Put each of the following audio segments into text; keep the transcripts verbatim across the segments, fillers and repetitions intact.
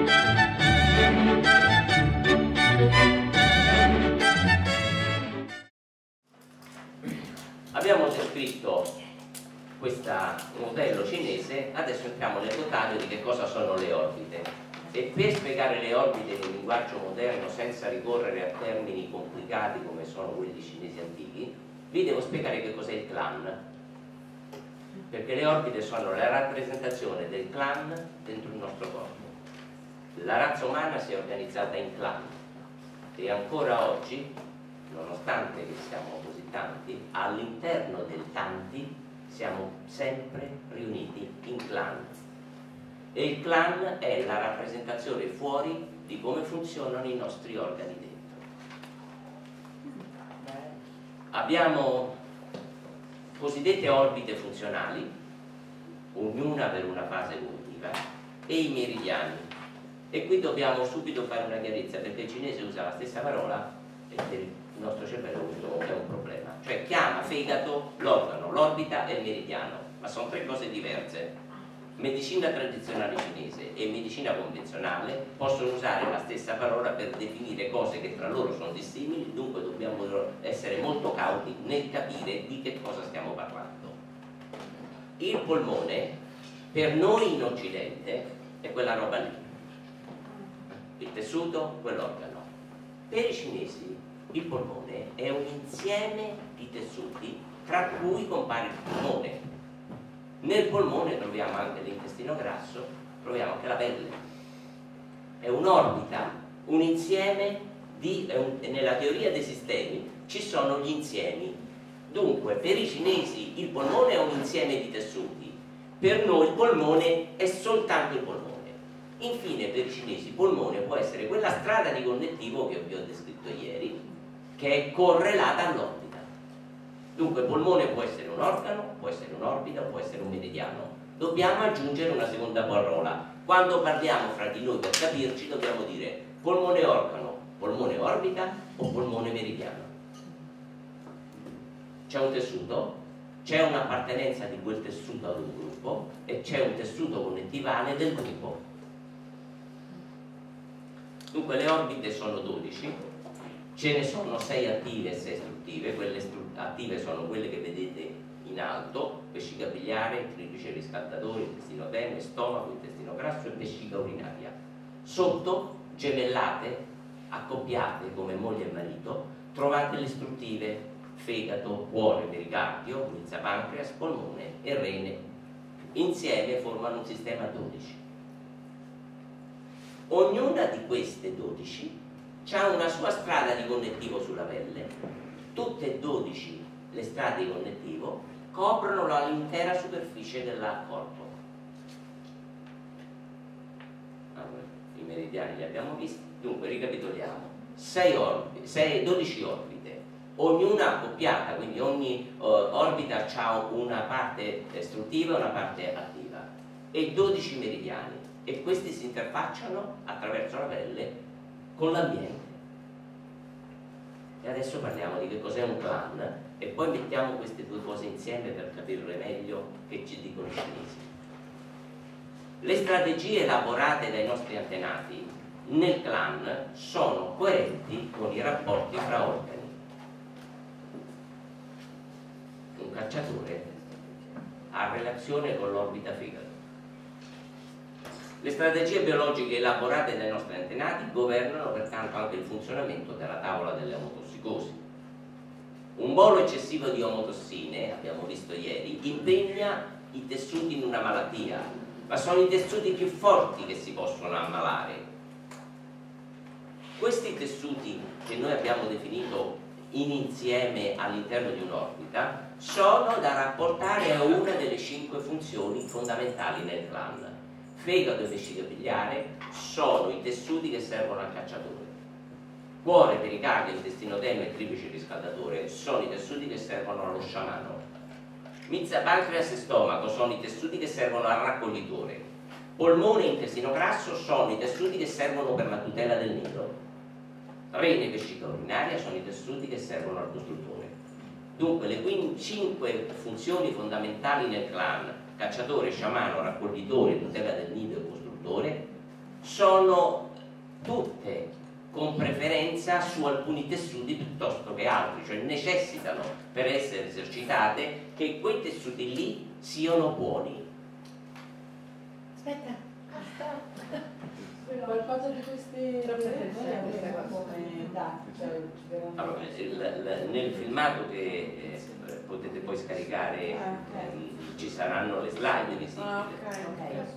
Abbiamo descritto questo modello cinese, adesso entriamo nel dettaglio di che cosa sono le orbite. E per spiegare le orbite in un linguaggio moderno senza ricorrere a termini complicati come sono quelli cinesi antichi, vi devo spiegare che cos'è il clan. Perché le orbite sono la rappresentazione del clan dentro il nostro corpo. La razza umana si è organizzata in clan e ancora oggi, nonostante che siamo così tanti, all'interno del tanti siamo sempre riuniti in clan. E il clan è la rappresentazione fuori di come funzionano i nostri organi dentro. Abbiamo cosiddette orbite funzionali, ognuna per una fase evolutiva, e i meridiani. E qui dobbiamo subito fare una chiarezza, perché il cinese usa la stessa parola e per il nostro cervello questo è un problema. Cioè chiama fegato l'organo, l'orbita e il meridiano, ma sono tre cose diverse. Medicina tradizionale cinese e medicina convenzionale possono usare la stessa parola per definire cose che tra loro sono dissimili, dunque dobbiamo essere molto cauti nel capire di che cosa stiamo parlando. Il polmone, per noi in Occidente, è quella roba lì. Il tessuto, quell'organo. Per i cinesi il polmone è un insieme di tessuti tra cui compare il polmone. Nel polmone troviamo anche l'intestino grasso, troviamo anche la pelle. È un'orbita, un insieme di... Un, nella teoria dei sistemi ci sono gli insiemi. Dunque, per i cinesi il polmone è un insieme di tessuti, per noi il polmone è soltanto il polmone. Infine, per i cinesi il polmone può essere quella strada di connettivo che vi ho descritto ieri, che è correlata all'orbita. Dunque il polmone può essere un organo, può essere un'orbita, può essere un meridiano. Dobbiamo aggiungere una seconda parola. Quando parliamo fra di noi per capirci dobbiamo dire polmone organo, polmone orbita o polmone meridiano. C'è un tessuto, c'è un'appartenenza di quel tessuto ad un gruppo e c'è un tessuto connettivale del gruppo. Dunque le orbite sono dodici, ce ne sono sei attive e sei istruttive. Quelle attive sono quelle che vedete in alto: vescica biliare, triplice riscaldatore, intestino terne, stomaco, intestino grasso e vescica urinaria. Sotto, gemellate, accoppiate come moglie e marito, trovate le istruttive: fegato, cuore, pericardio, milza, pancreas, polmone e rene. Insieme formano un sistema dodici. Ognuna di queste dodici ha una sua strada di connettivo sulla pelle. Tutte e dodici le strade di connettivo coprono l'intera superficie del corpo. Allora, i meridiani li abbiamo visti. Dunque ricapitoliamo: sei orbite, sei, dodici orbite, ognuna accoppiata, quindi ogni uh, orbita ha una parte istruttiva e una parte attiva, e dodici meridiani, e questi si interfacciano attraverso la pelle con l'ambiente. E adesso parliamo di che cos'è un clan e poi mettiamo queste due cose insieme per capire meglio che ci dicono i cinesi. Le strategie elaborate dai nostri antenati nel clan sono coerenti con i rapporti fra organi. Un cacciatore ha relazione con l'orbita fegato. Le strategie biologiche elaborate dai nostri antenati governano pertanto anche il funzionamento della tavola delle omotossicosi. Un bolo eccessivo di omotossine, abbiamo visto ieri, impegna i tessuti in una malattia, ma sono i tessuti più forti che si possono ammalare. Questi tessuti che noi abbiamo definito in insieme all'interno di un'orbita sono da rapportare a una delle cinque funzioni fondamentali nel clan. Fegato e vescica biliare sono i tessuti che servono al cacciatore. Cuore, pericardio, intestino terne e triplice riscaldatore sono i tessuti che servono allo sciamano. Milza, pancreas e stomaco sono i tessuti che servono al raccoglitore. Polmone e intestino grasso sono i tessuti che servono per la tutela del nido. Rene e vescica urinaria sono i tessuti che servono al costruttore. Dunque le cinque funzioni fondamentali nel clan, cacciatore, sciamano, raccoglitore, tutela del nido e costruttore, sono sono tutte con preferenza su alcuni tessuti piuttosto che altri, cioè necessitano per essere esercitate che quei tessuti lì siano buoni. Aspetta, qualcosa di questi allora, il, il, nel filmato che eh, potete poi scaricare ah, okay. eh, ci saranno le slide visibili. Ah, okay.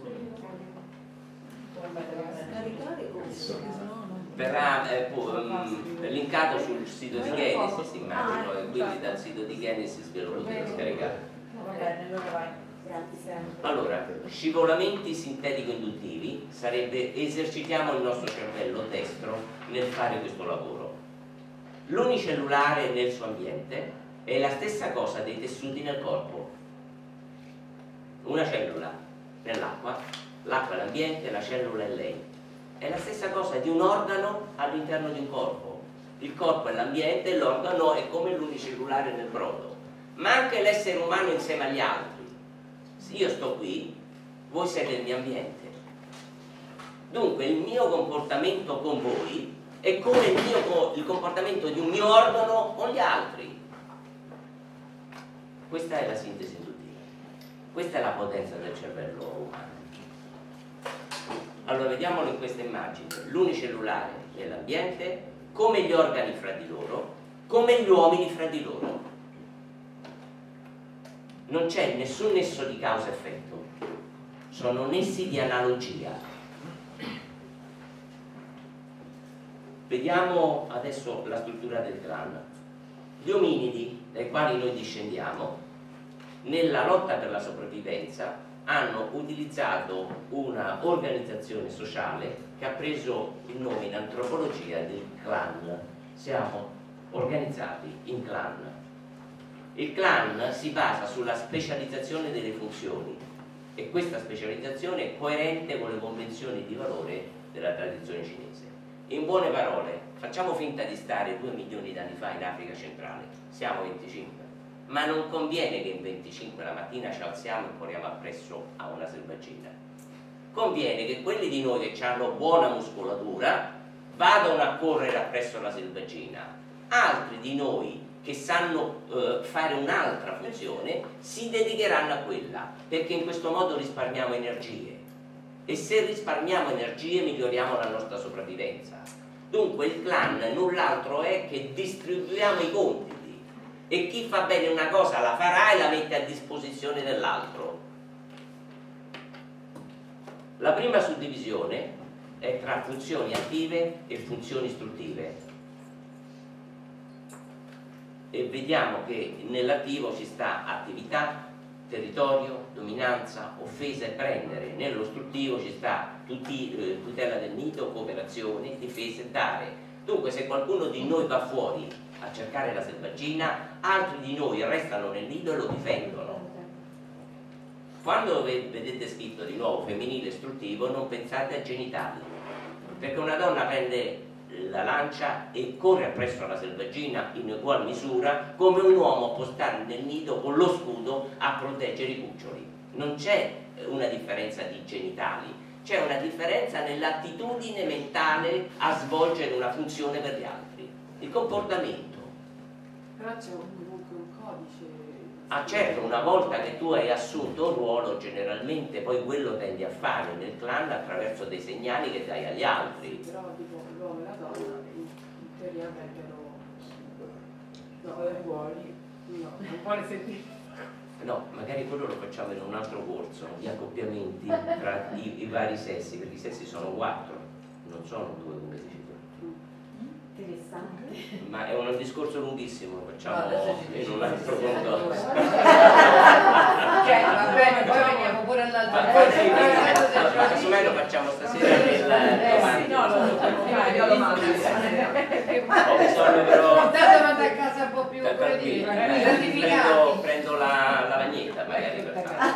Verrà eh, um, linkato sul sito di Genesis, immagino, e quindi dal sito di Genesis ve lo potete scaricare. Va bene, allora vai. Allora, scivolamenti sintetico-induttivi sarebbe esercitiamo il nostro cervello destro nel fare questo lavoro. L'unicellulare nel suo ambiente è la stessa cosa dei tessuti nel corpo. Una cellula nell'acqua, l'acqua è l'ambiente, la cellula è lei. È la stessa cosa di un organo all'interno di un corpo. Il corpo è l'ambiente e l'organo è come l'unicellulare nel brodo. Ma anche l'essere umano insieme agli altri. Se io sto qui, voi siete il mio ambiente. Dunque il mio comportamento con voi è come il, mio, il comportamento di un mio organo con gli altri. Questa è la sintesi induttiva. Questa è la potenza del cervello umano. Allora vediamolo in questa immagine. L'unicellulare è l'ambiente, come gli organi fra di loro, come gli uomini fra di loro. Non c'è nessun nesso di causa-effetto, sono nessi di analogia. Vediamo adesso la struttura del clan. Gli ominidi, dai quali noi discendiamo, nella lotta per la sopravvivenza hanno utilizzato una organizzazione sociale che ha preso il nome in antropologia del clan. Siamo organizzati in clan. Il clan si basa sulla specializzazione delle funzioni e questa specializzazione è coerente con le convenzioni di valore della tradizione cinese. In buone parole, facciamo finta di stare due milioni di anni fa in Africa centrale, siamo venticinque, ma non conviene che in venticinque la mattina ci alziamo e corriamo appresso a una selvaggina. Conviene che quelli di noi che hanno buona muscolatura vadano a correre appresso alla selvaggina, altri di noi che sanno eh, fare un'altra funzione si dedicheranno a quella, perché in questo modo risparmiamo energie e se risparmiamo energie miglioriamo la nostra sopravvivenza. Dunque il clan null'altro è che distribuiamo i compiti e chi fa bene una cosa la farà e la mette a disposizione dell'altro. La prima suddivisione è tra funzioni attive e funzioni istruttive. E vediamo che nell'attivo ci sta attività, territorio, dominanza, offesa e prendere. Nello istruttivo ci sta tutti, eh, tutela del nido, cooperazione, difesa e dare. Dunque se qualcuno di noi va fuori a cercare la selvaggina, altri di noi restano nel nido e lo difendono. Quando vedete scritto di nuovo femminile istruttivo non pensate a genitali, perché una donna prende la lancia e corre appresso alla selvaggina in ugual misura come un uomo può stare nel nido con lo scudo a proteggere i cuccioli. Non c'è una differenza di genitali, c'è una differenza nell'attitudine mentale a svolgere una funzione per gli altri, il comportamento. Però c'è comunque un codice. Ah certo, una volta che tu hai assunto un ruolo, generalmente poi quello tendi a fare nel clan attraverso dei segnali che dai agli altri. Sì, però tipo l'uomo e la donna in, in teoria avrebbero no, ruoli, no, non vuole sentire. No, magari quello lo facciamo in un altro corso, gli accoppiamenti tra i, i vari sessi, perché i sessi sono quattro, non sono due come dici tu. Interessante. Ma è un discorso lunghissimo, lo facciamo No, in un altro conto. Cioè, va bene, poi veniamo pure all'altro. Ma poi sì, casomai lo facciamo stasera nel domani. No, lo facciamo fare, io lo mando. Ho bisogno però. Portate avanti a casa un po' più Tranquilli, credibili, prendo, certificati. prendo la lavagnetta magari per fare.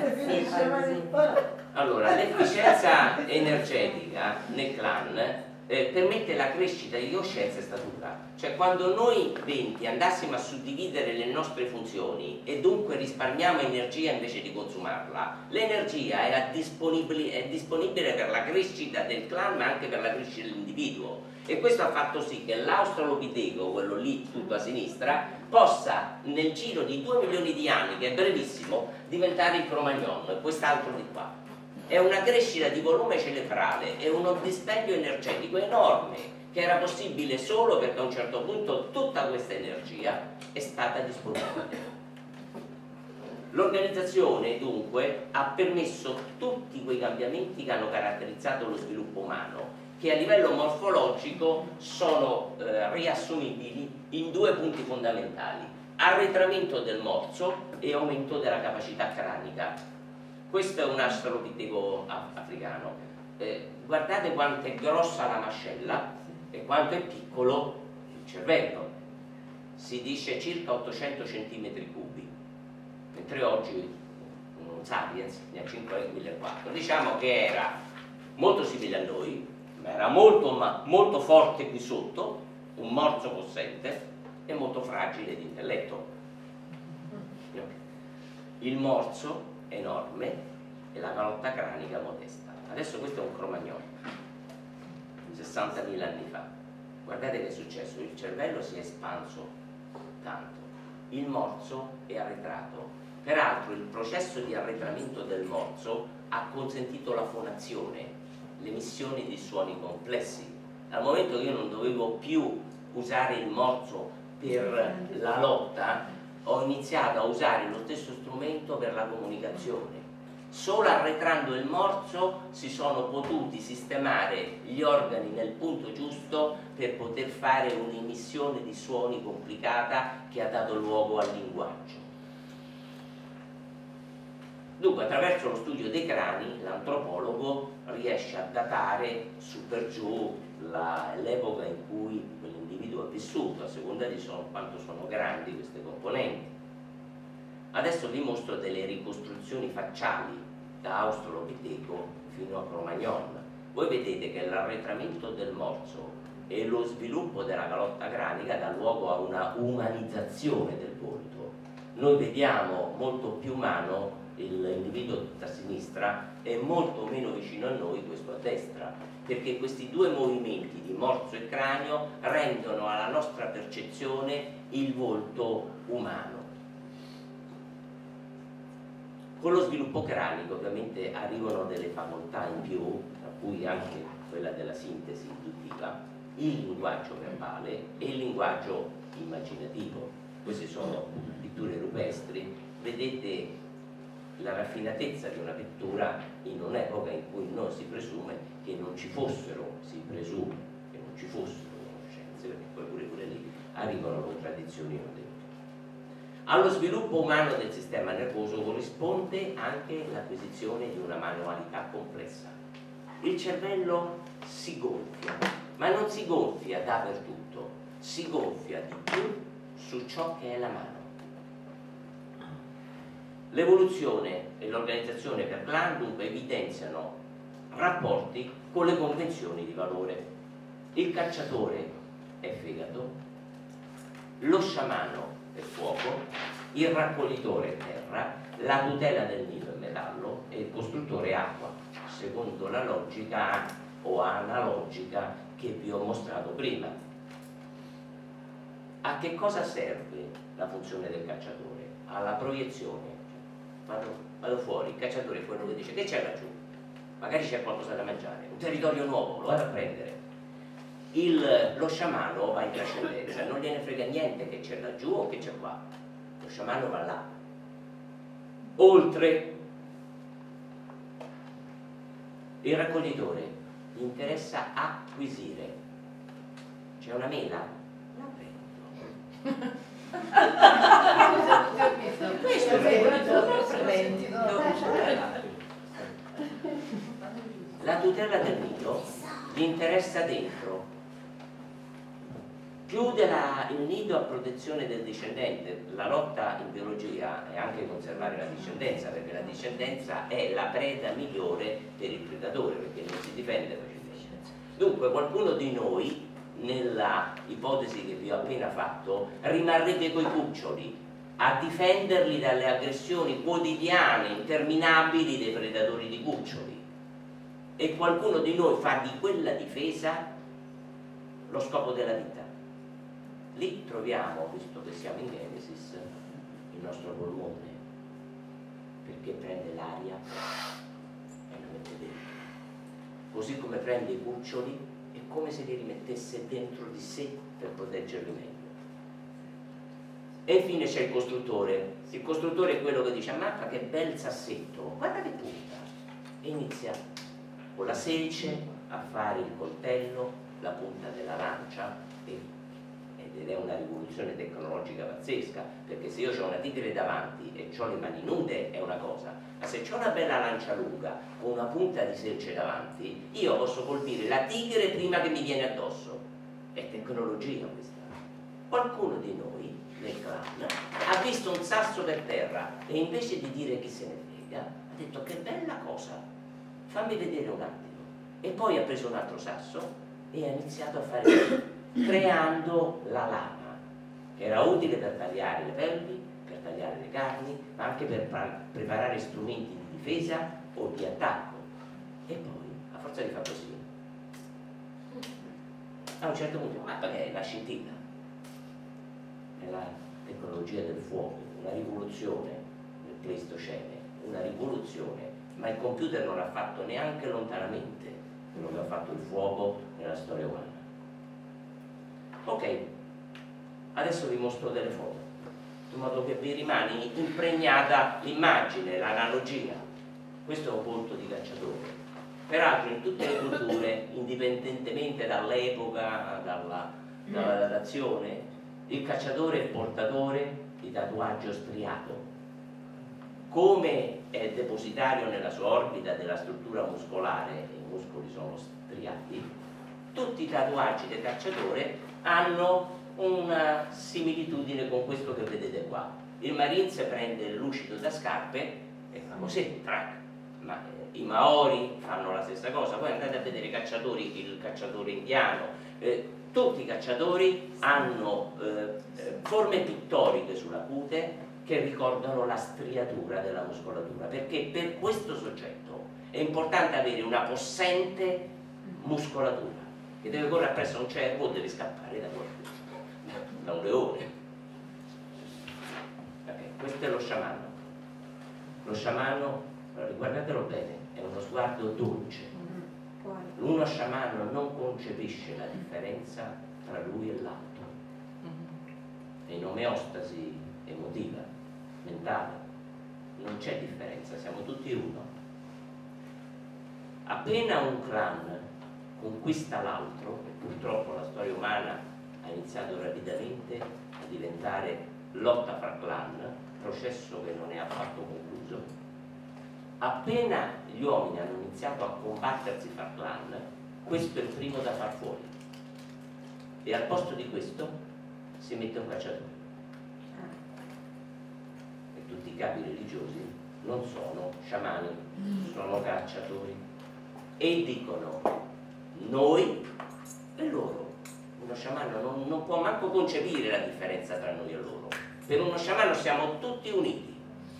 Grazie. Allora, l'efficienza energetica nel clan eh, permette la crescita di coscienza e statura. Cioè quando noi venti andassimo a suddividere le nostre funzioni e dunque risparmiamo energia invece di consumarla, l'energia era disponibile, è disponibile per la crescita del clan ma anche per la crescita dell'individuo, e questo ha fatto sì che l'australopiteco, quello lì tutto a sinistra, possa nel giro di due milioni di anni, che è brevissimo, diventare il Cro-Magnon e quest'altro di qua. È una crescita di volume cerebrale e uno dispendio energetico enorme, che era possibile solo perché a un certo punto tutta questa energia è stata disponibile. L'organizzazione dunque ha permesso tutti quei cambiamenti che hanno caratterizzato lo sviluppo umano, che a livello morfologico sono eh, riassumibili in due punti fondamentali: arretramento del morso e aumento della capacità cranica. Questo è un australopiteco africano. Eh, guardate quanto è grossa la mascella e quanto è piccolo il cervello. Si dice circa ottocento centimetri cubi, mentre oggi un Sapiens ne ha cinquemilaquattrocento. Diciamo che era molto simile a noi, ma era molto, ma, molto forte qui sotto, un morso possente e molto fragile di intelletto. Il morso enorme e la calotta cranica modesta. Adesso questo è un Cro-Magnon, sessantamila anni fa. Guardate che è successo, il cervello si è espanso tanto, il morso è arretrato. Peraltro il processo di arretramento del morso ha consentito la fonazione, l'emissione di suoni complessi. Dal momento che io non dovevo più usare il morso per la lotta, ho iniziato a usare lo stesso strumento per la comunicazione. Solo arretrando il morso si sono potuti sistemare gli organi nel punto giusto per poter fare un'emissione di suoni complicata che ha dato luogo al linguaggio. Dunque, attraverso lo studio dei crani, l'antropologo riesce a datare su per giù l'epoca in cui quell'individuo è vissuto, a seconda di sono, quanto sono grandi queste componenti. Adesso vi mostro delle ricostruzioni facciali da australopiteco fino a Cro-Magnon. Voi vedete che l'arretramento del morso e lo sviluppo della calotta cranica dà luogo a una umanizzazione del volto. Noi vediamo molto più umano l'individuo a sinistra e molto meno vicino a noi questo a destra, perché questi due movimenti di morso e cranio rendono alla nostra percezione il volto umano. Con lo sviluppo cranico ovviamente arrivano delle facoltà in più, tra cui anche quella della sintesi induttiva, il linguaggio verbale e il linguaggio immaginativo. Queste sono pitture rupestri, vedete la raffinatezza di una pittura in un'epoca in cui non si presume che non ci fossero, si presume che non ci fossero conoscenze, perché poi pure quelle lì arrivano con tradizioni notevoli. Allo sviluppo umano del sistema nervoso corrisponde anche l'acquisizione di una manualità complessa. Il cervello si gonfia, ma non si gonfia dappertutto, si gonfia di più su ciò che è la mano. L'evoluzione e l'organizzazione per clan dunque evidenziano rapporti con le convenzioni di valore. Il cacciatore è fegato, lo sciamano è fuoco, il raccoglitore è terra, la tutela del nido è metallo e il costruttore è acqua, secondo la logica o analogica che vi ho mostrato prima. A che cosa serve la funzione del cacciatore? Alla proiezione. Vado, vado fuori, il cacciatore è quello che dice che c'è laggiù, magari c'è qualcosa da mangiare, un territorio nuovo, lo vado a prendere. Il, lo sciamano va in trascendenza, non gliene frega niente che c'è laggiù o che c'è qua, lo sciamano va là. Oltre, il raccoglitore gli interessa acquisire. C'è una mela? La prendo. Questo è il la tutela del nido gli interessa dentro, chiude la, il nido a protezione del discendente. La lotta in biologia è anche conservare la discendenza, perché la discendenza è la preda migliore per il predatore, perché non si difende facilmente. Dunque qualcuno di noi, nella ipotesi che vi ho appena fatto, rimarrebbe coi cuccioli a difenderli dalle aggressioni quotidiane, interminabili dei predatori di cuccioli. E qualcuno di noi fa di quella difesa lo scopo della vita. Lì troviamo, visto che siamo in Genesis, il nostro polmone, perché prende l'aria e la mette dentro. Così come prende i cuccioli, è come se li rimettesse dentro di sé per proteggerli meglio. E infine c'è il costruttore. Il costruttore è quello che dice: ammazza che bel sassetto, guarda che punta, e inizia con la selce a fare il coltello, la punta della lancia, e, ed è una rivoluzione tecnologica pazzesca, perché se io ho una tigre davanti e ho le mani nude è una cosa, ma se ho una bella lancia lunga con una punta di selce davanti, io posso colpire la tigre prima che mi viene addosso. È tecnologia questa. Qualcuno di noi nel clan ha visto un sasso per terra e invece di dire chi se ne frega ha detto: che bella cosa, fammi vedere un attimo. E poi ha preso un altro sasso e ha iniziato a fare creando la lama, che era utile per tagliare le pelli, per tagliare le carni, ma anche per preparare strumenti di difesa o di attacco. E poi, a forza di fare così, a un certo punto, ma che è la scintilla? È la tecnologia del fuoco, una rivoluzione nel Pleistocene, una rivoluzione, ma il computer non ha fatto neanche lontanamente quello che ha fatto il fuoco nella storia umana. Ok, adesso vi mostro delle foto, in modo che vi rimani impregnata l'immagine, l'analogia. Questo è un volto di cacciatore. Peraltro in tutte le culture, indipendentemente dall'epoca, dalla, dalla datazione, il cacciatore è portatore di tatuaggio striato. Come è depositario nella sua orbita della struttura muscolare, i muscoli sono striati, tutti i tatuaggi del cacciatore hanno una similitudine con questo che vedete qua. Il Marines prende il lucido da scarpe e fa così, track. Ma eh, i Maori fanno la stessa cosa. Poi andate a vedere i cacciatori, il cacciatore indiano, eh, tutti i cacciatori hanno eh, forme pittoriche sulla cute che ricordano la striatura della muscolatura, perché per questo soggetto è importante avere una possente muscolatura che deve correre presso un cervo o deve scappare da qualcuno, da un leone. Okay, questo è lo sciamano. Lo sciamano, guardatelo bene, è uno sguardo dolce. Uno sciamano non concepisce la differenza tra lui e l'altro. È in omeostasi emotiva, mentale, non c'è differenza, siamo tutti uno. Appena un clan conquista l'altro, e purtroppo la storia umana ha iniziato rapidamente a diventare lotta fra clan, processo che non è affatto concluso, appena gli uomini hanno iniziato a combattersi fra clan, questo è il primo da far fuori, e al posto di questo si mette un cacciatore. E tutti i capi religiosi non sono sciamani, sono cacciatori, e dicono noi e loro. Uno sciamano non, non può manco concepire la differenza tra noi e loro. Per uno sciamano siamo tutti uniti.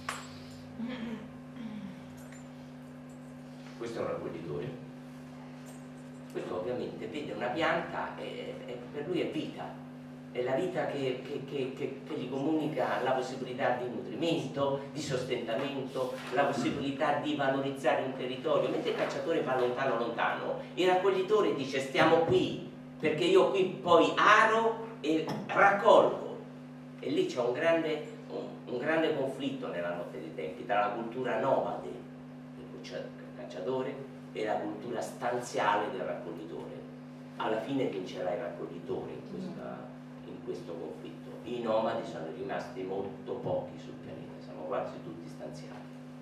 Questo è un raccoglitore. Questo ovviamente vede una pianta e, e per lui è vita. È la vita che, che, che, che, che gli comunica la possibilità di nutrimento, di sostentamento, la possibilità di valorizzare un territorio. Mentre il cacciatore va lontano lontano, il raccoglitore dice stiamo qui, perché io qui poi aro e raccolgo. E lì c'è un grande, un, un grande conflitto nella notte dei tempi tra la cultura nomade del cacciatore e la cultura stanziale del raccoglitore. Alla fine vincerà il raccoglitore in questa in questo conflitto. I nomadi sono rimasti molto pochi sul pianeta, siamo quasi tutti stanziali.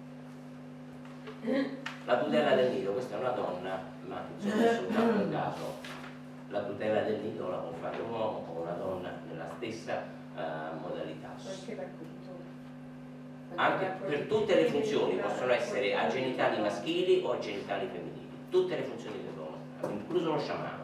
La tutela del nido, questa è una donna, ma insomma è soltanto un caso. La tutela del nido la può fare un uomo o una donna nella stessa uh, modalità. Anche per tutte le funzioni possono essere a genitali maschili o a genitali femminili. tutte le funzioni che abbiamo mostrato, incluso lo sciamano.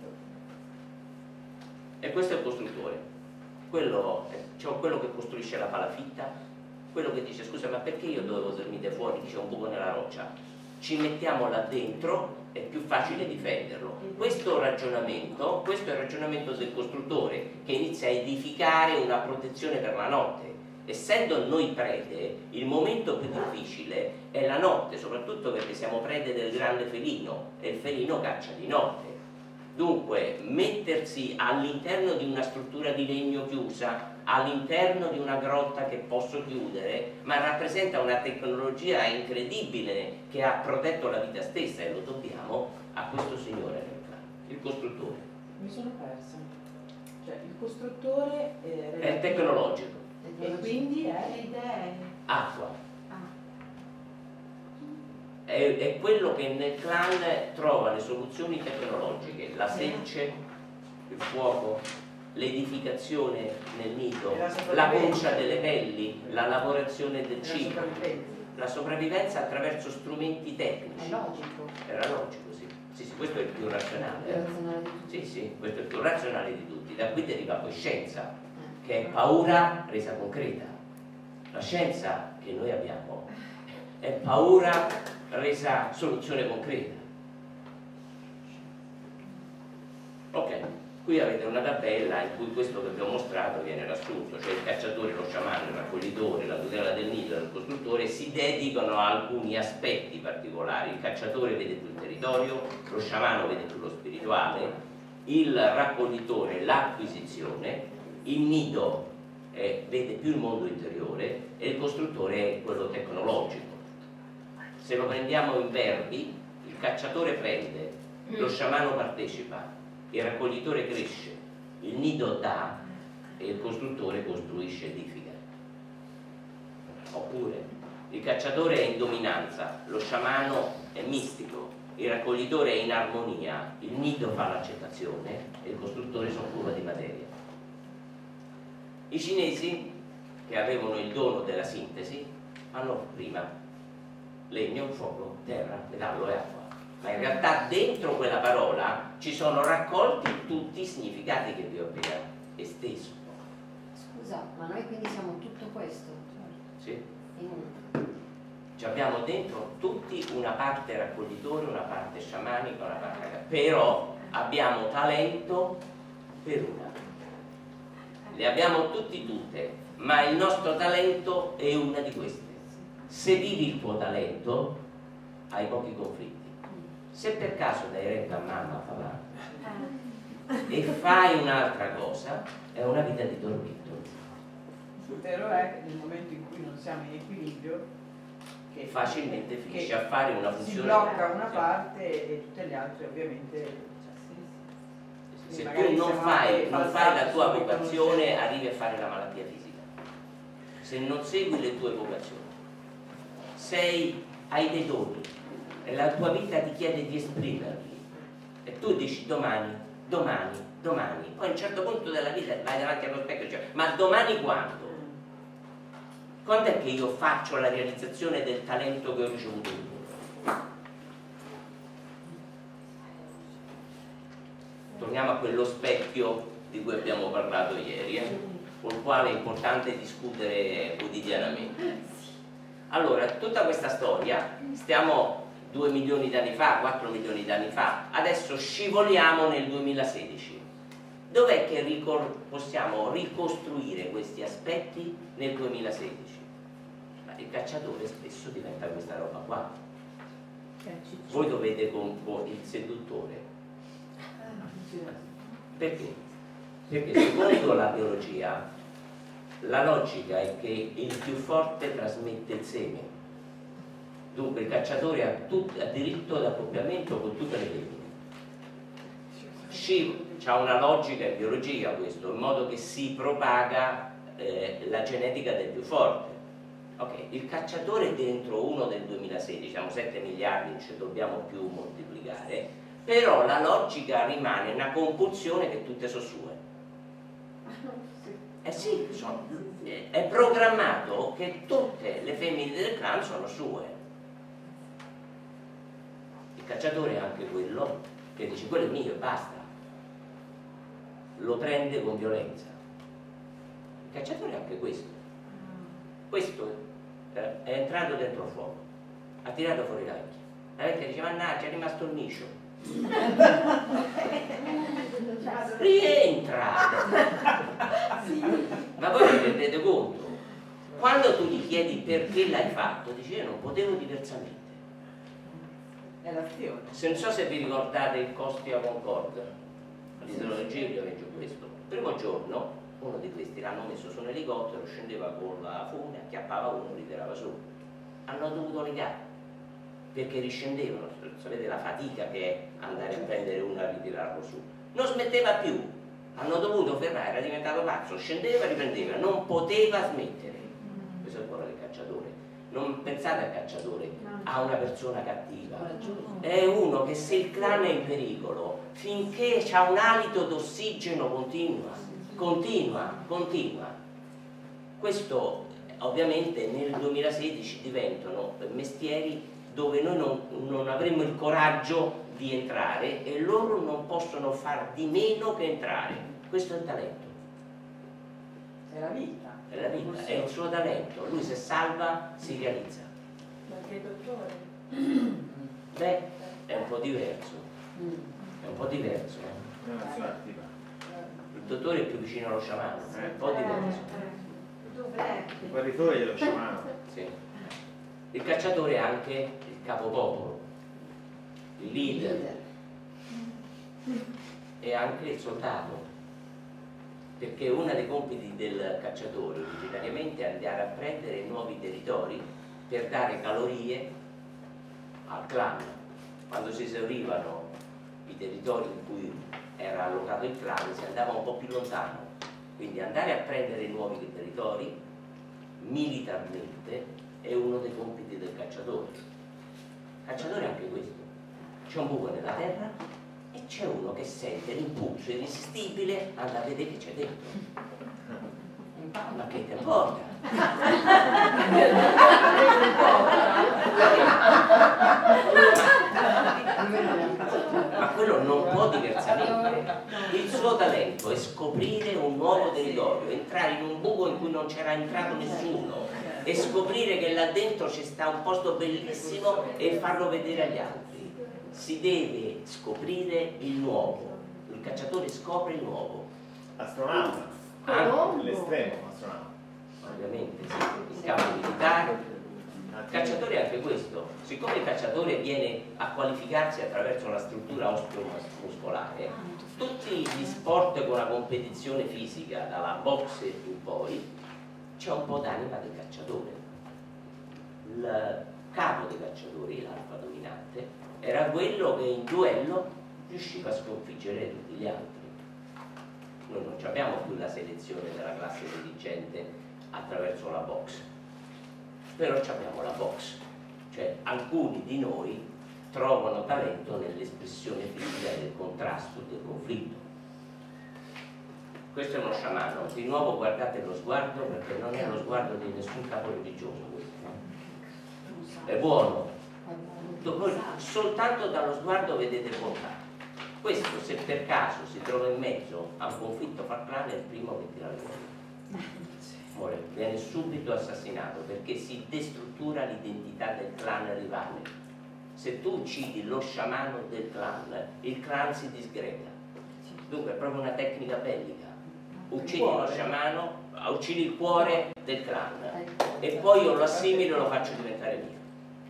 E questo è il costruttore, quello, cioè quello che costruisce la palafitta, quello che dice scusa ma perché io dovevo dormire fuori, c'è un buco nella roccia, ci mettiamo là dentro, è più facile difenderlo. Questo ragionamento, questo è il ragionamento del costruttore che inizia a edificare una protezione per la notte. Essendo noi prede, il momento più difficile è la notte, soprattutto perché siamo prede del grande felino e il felino caccia di notte. Dunque, mettersi all'interno di una struttura di legno chiusa, all'interno di una grotta che posso chiudere, ma rappresenta una tecnologia incredibile che ha protetto la vita stessa e lo dobbiamo a questo signore nel clan, il costruttore. Mi sono persa. Cioè, il costruttore è, È tecnologico. E quindi è Le idee. Acqua. Ah. È, è quello che nel clan trova le soluzioni tecnologiche, la selce, il fuoco, l'edificazione nel nido, La la sopravvivenza. concia delle pelli, la lavorazione del la cibo, sopravvivenza. la sopravvivenza attraverso strumenti tecnici. È logico. Era logico, sì. Sì, sì, questo è il più razionale. Più eh. razionale di tutti. Sì, sì, questo è il più razionale di tutti. Da qui deriva poi scienza, che è paura resa concreta. La scienza che noi abbiamo è paura resa soluzione concreta. Ok, qui avete una tabella in cui questo che vi ho mostrato viene riassunto, cioè il cacciatore, lo sciamano, il raccoglitore, la tutela del nido e il costruttore si dedicano a alcuni aspetti particolari. Il cacciatore vede più il territorio, lo sciamano vede più lo spirituale, il raccoglitore l'acquisizione, il nido eh, vede più il mondo interiore e il costruttore è quello tecnologico. Se lo prendiamo in verbi, il cacciatore prende, lo sciamano partecipa, il raccoglitore cresce, il nido dà e il costruttore costruisce e edifica. Oppure il cacciatore è in dominanza, lo sciamano è mistico, il raccoglitore è in armonia, il nido fa l'accettazione e il costruttore sono curva di materia. I cinesi, che avevano il dono della sintesi, hanno prima legno, fuoco, terra, metallo e acqua. Ma in realtà dentro quella parola ci sono raccolti tutti i significati che vi ho appena esteso. Scusa, ma noi quindi siamo tutto questo? Sì? In uno. Ci abbiamo dentro tutti una parte raccoglitore, una parte sciamanica, una parte... però abbiamo talento per una. Le abbiamo tutti tutte, ma il nostro talento è una di queste. Se vivi il tuo talento, hai pochi conflitti. Se per caso dai retta a mamma, papà, e fai un'altra cosa, è una vita di tormento. Il vero è che nel momento in cui non siamo in equilibrio, che Facilmente finisci che a fare una si funzione. blocca una Sì. parte e tutte le altre ovviamente. Se magari tu non siamo fai, anche non fai la falsati tua su vocazione, riconoscere. arrivi a fare la malattia fisica. Se non segui le tue vocazioni, sei, hai dei doni e la tua vita ti chiede di esprimerli e tu dici domani, domani, domani, poi a un certo punto della vita vai davanti allo specchio e dici ma domani quando? Quando è che io faccio la realizzazione del talento che ho ricevuto in dono? Torniamo a quello specchio di cui abbiamo parlato ieri, eh, col quale è importante discutere quotidianamente. Allora, tutta questa storia, stiamo due milioni di anni fa, quattro milioni di anni fa, adesso scivoliamo nel duemilasedici. Dov'è che ricor- possiamo ricostruire questi aspetti nel duemilasedici? Ma il cacciatore spesso diventa questa roba qua. Voi dovete con con il seduttore. Perché? Perché secondo la biologia la logica è che il più forte trasmette il seme. Dunque il cacciatore ha, tut, ha diritto d'accoppiamento con tutte le femmine. C'ha una logica in biologia questo, in modo che si propaga eh, la genetica del più forte. Ok, il cacciatore dentro uno del duemilasedici, siamo sette miliardi, non ci dobbiamo più moltiplicare, però la logica rimane una compulsione che tutte sono sue. Eh sì, sono, è programmato che tutte le femmine del clan sono sue. Il cacciatore è anche quello che dice quello è mio e basta, lo prende con violenza. Il cacciatore è anche questo. Questo eh, è entrato dentro il fuoco, ha tirato fuori la vecchia. La vecchia dice mannaggia è rimasto il miscio. Rientra. Ma voi vi rendete conto? Quando tu gli chiedi perché l'hai fatto, dice io non potevo diversamente. È l'azione. Se non so se vi ricordate il Costia Concorde, l'idrologia vi leggo questo. Il primo giorno uno di questi l'hanno messo su un elicottero, scendeva con la fune, acchiappava uno, li tirava su. Hanno dovuto legare perché riscendevano, sapete la fatica che è andare a prendere uno e ritirarlo su. Non smetteva più, hanno dovuto fermare, era diventato pazzo, scendeva e riprendeva, non poteva smettere. Questo è il cuore del cacciatore. Non pensate al cacciatore, a una persona cattiva. È uno che se il clan è in pericolo, finché c'ha un alito d'ossigeno continua, continua, continua. Questo ovviamente nel duemilasedici diventano mestieri dove noi non, non avremo il coraggio di entrare e loro non possono far di meno che entrare. Questo è il talento. È la vita. È la vita, è il suo talento. Lui se salva si realizza. Ma che dottore? Beh, è un po' diverso. È un po' diverso. Eh? Una nazione attiva. Il dottore è più vicino allo sciamano, è un po' diverso. Dov'è? Il guaritore dello sciamano. Sì. Il cacciatore è anche il capopopolo, il leader e anche il soldato, perché uno dei compiti del cacciatore originariamente è andare a prendere nuovi territori per dare calorie al clan. Quando si esaurivano i territori in cui era allocato il clan si andava un po' più lontano, quindi andare a prendere nuovi territori militarmente è uno dei compiti del cacciatore. Il cacciatore è anche questo. C'è un buco nella terra e c'è uno che sente l'impulso irresistibile, anda a vedere che c'è dentro. Ma che te importa? Ma quello non può diversamente. Il suo talento è scoprire un nuovo territorio, entrare in un buco in cui non c'era entrato nessuno e scoprire che là dentro ci sta un posto bellissimo e farlo vedere agli altri. Si deve scoprire il nuovo. Il cacciatore scopre il nuovo. Astronauta. Anche All'estremo astronauta. ovviamente sì, in campo militare. Il cacciatore è anche questo. Siccome il cacciatore viene a qualificarsi attraverso la struttura osteomuscolare, tutti gli sport con una competizione fisica, dalla boxe in poi, c'è un po' d'anima del cacciatore. Il capo dei cacciatori, l'alfa dominante, era quello che in duello riusciva a sconfiggere tutti gli altri. Noi non abbiamo più la selezione della classe dirigente attraverso la box, però abbiamo la box, cioè alcuni di noi trovano talento nell'espressione fisica del contrasto, del conflitto. Questo è uno sciamano, di nuovo guardate lo sguardo perché non è lo sguardo di nessun capo religioso questo. È buono, voi soltanto dallo sguardo vedete bontà. Questo se per caso si trova in mezzo a un conflitto fra clan è il primo che tira le fuori. Viene subito assassinato perché si destruttura l'identità del clan rivale. Se tu uccidi lo sciamano del clan, il clan si disgrega. Dunque è proprio una tecnica bellica. Uccidi lo sciamano, uccidi il cuore del clan e poi io lo assimilo e lo faccio diventare mio.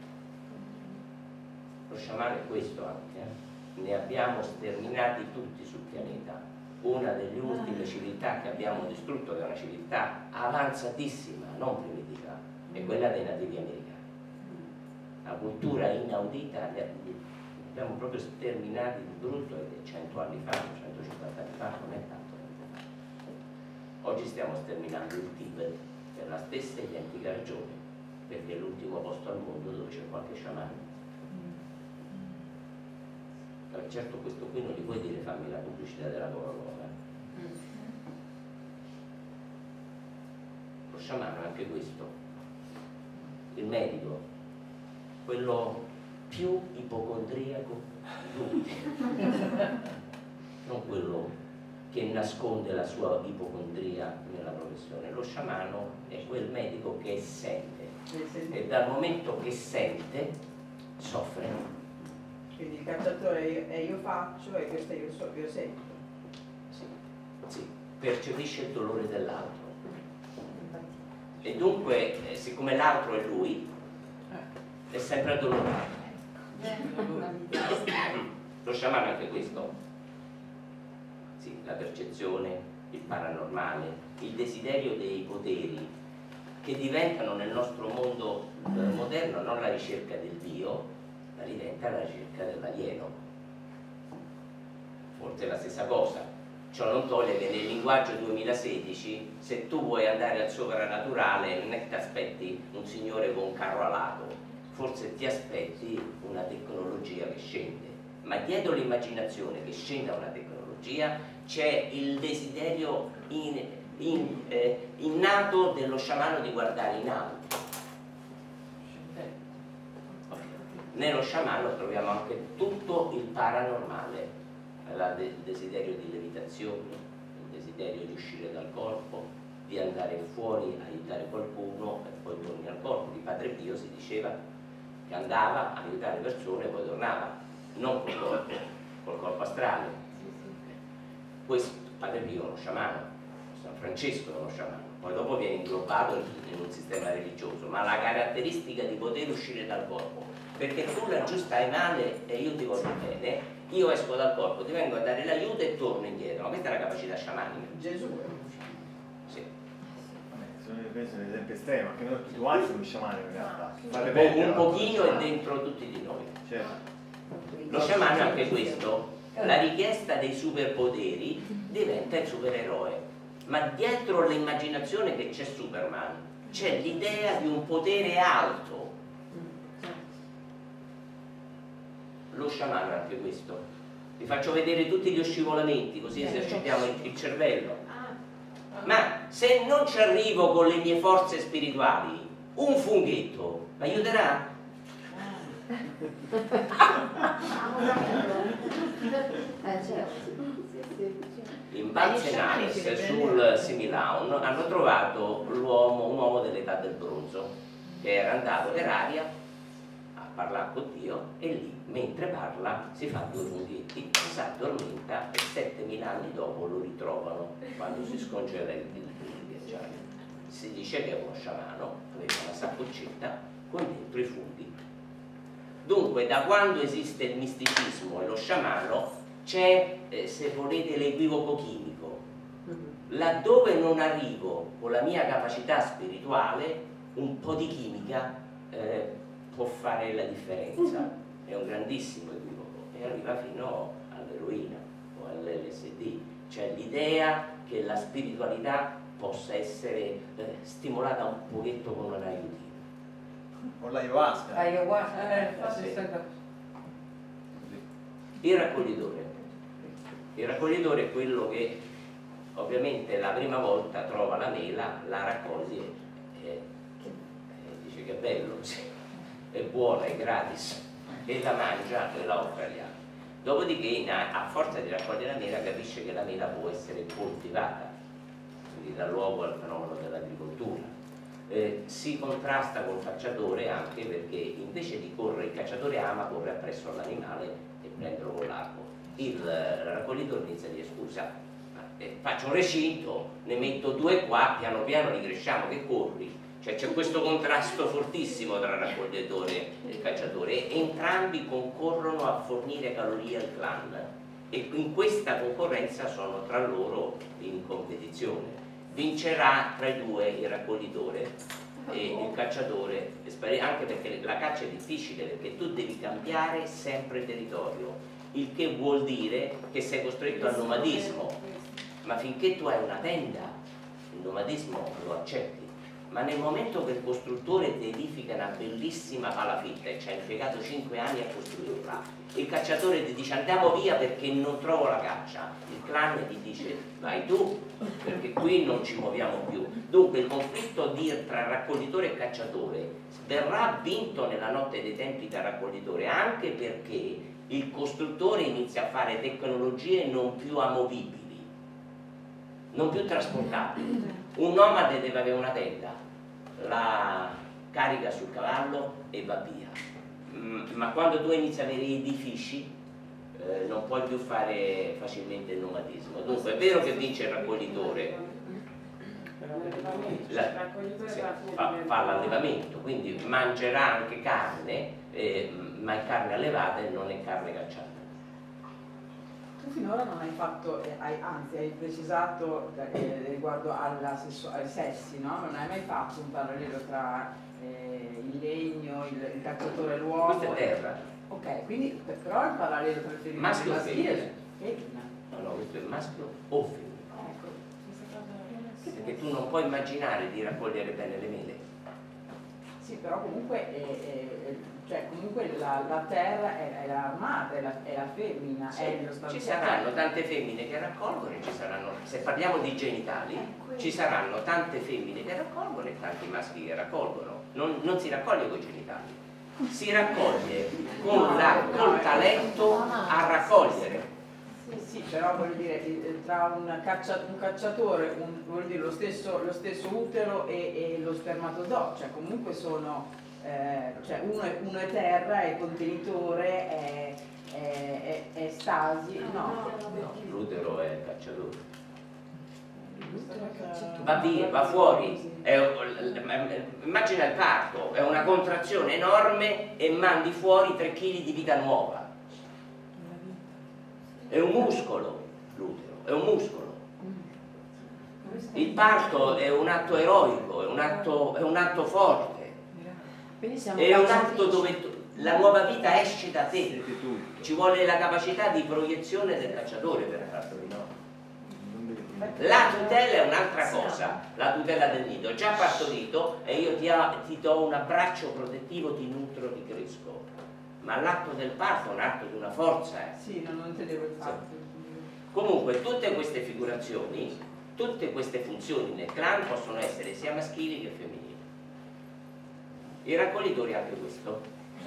Lo sciamano è questo anche, eh? Ne abbiamo sterminati tutti sul pianeta. Una delle ultime civiltà che abbiamo distrutto, che è una civiltà avanzatissima, non primitiva, è quella dei nativi americani. La cultura inaudita, li abbiamo proprio sterminati di brutto ed è cento anni fa, centocinquanta anni fa, non è tanto tempo fa. Oggi stiamo sterminando il Tibet per la stessa identica ragione, perché è l'ultimo posto al mondo dove c'è qualche sciamano. Certo questo qui non gli puoi dire fammi la pubblicità della Coca-Cola. Lo sciamano è anche questo. Il medico, quello più ipocondriaco di tutti. Non quello che nasconde la sua ipocondria nella professione. Lo sciamano è quel medico che sente, e dal momento che sente soffre. Quindi il cacciatore io, e io faccio e questo io, so, io sento. Sì, sì, percepisce il dolore dell'altro. E dunque, eh, siccome l'altro è lui, è sempre addolorato. Lo sciamano è anche questo. Sì, la percezione, il paranormale, il desiderio dei poteri che diventano nel nostro mondo eh, moderno non la ricerca del Dio, ma diventa la ricerca dell'alieno. Forse è la stessa cosa. Ciò non toglie che nel linguaggio duemilasedici, se tu vuoi andare al soprannaturale, non è che ti aspetti un signore con un carro alato, forse ti aspetti una tecnologia che scende. Ma dietro l'immaginazione che scenda una tecnologia c'è il desiderio in, in, eh, innato dello sciamano di guardare in alto. Nello sciamano troviamo anche tutto il paranormale, il desiderio di levitazione, il desiderio di uscire dal corpo, di andare fuori a aiutare qualcuno e poi torni al corpo. Di Padre Pio si diceva che andava a aiutare persone e poi tornava, non col corpo, col corpo astrale. Questo Padre Pio è uno sciamano, San Francesco è uno sciamano, poi dopo viene inglobato in un sistema religioso, ma la caratteristica di poter uscire dal corpo, perché tu laggiù stai male e io ti voglio bene, io esco dal corpo, ti vengo a dare l'aiuto e torno indietro. Ma questa è una capacità sciamanica. Gesù è uno sciamano. Sì. Questo è un esempio estremo, anche noi tutti quanti siamo sciamani in realtà. Un, po', un pochino è dentro tutti di noi. Certo. Lo sciamano è anche questo. La richiesta dei superpoteri diventa il supereroe. Ma dietro l'immaginazione che c'è Superman, c'è l'idea di un potere alto. Lo sciamano è anche questo. Vi faccio vedere tutti gli scivolamenti, così esercitiamo il, il cervello. Ma se non ci arrivo con le mie forze spirituali, un funghetto mi aiuterà? In Balzenales sul Similaun hanno trovato l'uomo, un uomo dell'età del bronzo che era andato per aria a parlare con Dio e lì mentre parla si fa due funghetti, si addormenta e settemila anni dopo lo ritrovano quando si scongela il, il, il ghiacciaio. Si dice che è uno sciamano, aveva una saccoccetta con dentro i funghi. Dunque da quando esiste il misticismo e lo sciamano c'è, eh, se volete, l'equivoco chimico. Laddove non arrivo con la mia capacità spirituale, un po' di chimica eh, può fare la differenza. È un grandissimo equivoco e arriva fino all'eroina o all'L S D. C'è l'idea che la spiritualità possa essere eh, stimolata un pochetto con un aiutino. Con l'ayahuasca. Ayahuasca, eh, fa Sì. questa cosa. Il raccoglitore. Il raccoglitore è quello che ovviamente la prima volta trova la mela, la raccoglie e, e dice che è bello, sì, è buona, è gratis, e la mangia e la offre agli altri. Dopodiché a forza di raccogliere la mela capisce che la mela può essere coltivata, quindi dà luogo al fenomeno dell'agricoltura. Eh, si contrasta col cacciatore anche perché invece di correre, il cacciatore ama, corre appresso all'animale e prenderlo con l'arco. Il raccoglitore inizia a dire scusa, eh, faccio un recinto, ne metto due qua, piano piano li cresciamo, che corri? Cioè c'è questo contrasto fortissimo tra il raccoglitore e il cacciatore, e entrambi concorrono a fornire calorie al clan e in questa concorrenza sono tra loro in competizione. Vincerà tra i due il raccoglitore e il cacciatore, anche perché la caccia è difficile, perché tu devi cambiare sempre territorio, il che vuol dire che sei costretto al nomadismo, ma finché tu hai una tenda il nomadismo lo accetti. ma nel momento che il costruttore ti edifica una bellissima palafitta e ci ha impiegato cinque anni a costruirla, il cacciatore ti dice andiamo via perché non trovo la caccia, il clan ti dice vai tu perché qui non ci muoviamo più. Dunque il conflitto di, tra raccoglitore e cacciatore verrà vinto nella notte dei tempi dal raccoglitore, anche perché il costruttore inizia a fare tecnologie non più amovibili, non più trasportabili. Un nomade deve avere una tenda, la carica sul cavallo e va via. Mm, ma quando tu inizi a avere edifici eh, non puoi più fare facilmente il nomadismo. Dunque è vero che vince il raccoglitore, la, sì, fa, fa l'allevamento, quindi mangerà anche carne, eh, ma è carne allevata e non è carne cacciata. Tu finora non hai fatto, eh, hai, anzi hai precisato eh, riguardo alla sesso, ai sessi, no? Non hai mai fatto un parallelo tra eh, il legno, il, il cacciatore e l'uomo. Questa è terra. Ok, quindi però il parallelo tra il femminile Maschio e il o maschile femmina? femmina. No, no, questo è maschio o femmina. Ecco. Perché tu non puoi immaginare di raccogliere bene le mele. Sì, però comunque, è, è, cioè, comunque la, la terra è, è la madre, è la, è la femmina. Sì, è lo ci stanziale. saranno tante femmine che raccolgono e ci saranno, se parliamo di genitali, ci saranno tante femmine che raccolgono e tanti maschi che raccolgono. Non, non si raccoglie con i genitali, si raccoglie con la, col talento a raccogliere. Sì, sì, però voglio dire, eh, tra un, caccia, un cacciatore, un, voglio dire, lo stesso, lo stesso utero e, e lo spermatozoo, cioè comunque sono, eh, cioè uno, è, uno è terra, è contenitore, è, è, è, è stasi, no, No, l'utero è cacciatore. Va via, va fuori. È, immagina il parto, è una contrazione enorme e mandi fuori tre chili di vita nuova. È un muscolo l'utero, è un muscolo. Il parto è un atto eroico, è un atto, è un atto forte, è un atto dove tu, la nuova vita esce da te. Ci vuole la capacità di proiezione del cacciatore per farlo di nuovo. La tutela è un'altra cosa, la tutela del nido. Ho già partorito e io ti, ha, ti do un abbraccio protettivo, ti nutro, ti cresco. Ma l'atto del parto è un atto di una forza. Eh. Sì, non, non intendevo il fatto. Comunque tutte queste figurazioni, tutte queste funzioni nel clan possono essere sia maschili che femminili. I raccoglitori anche questo.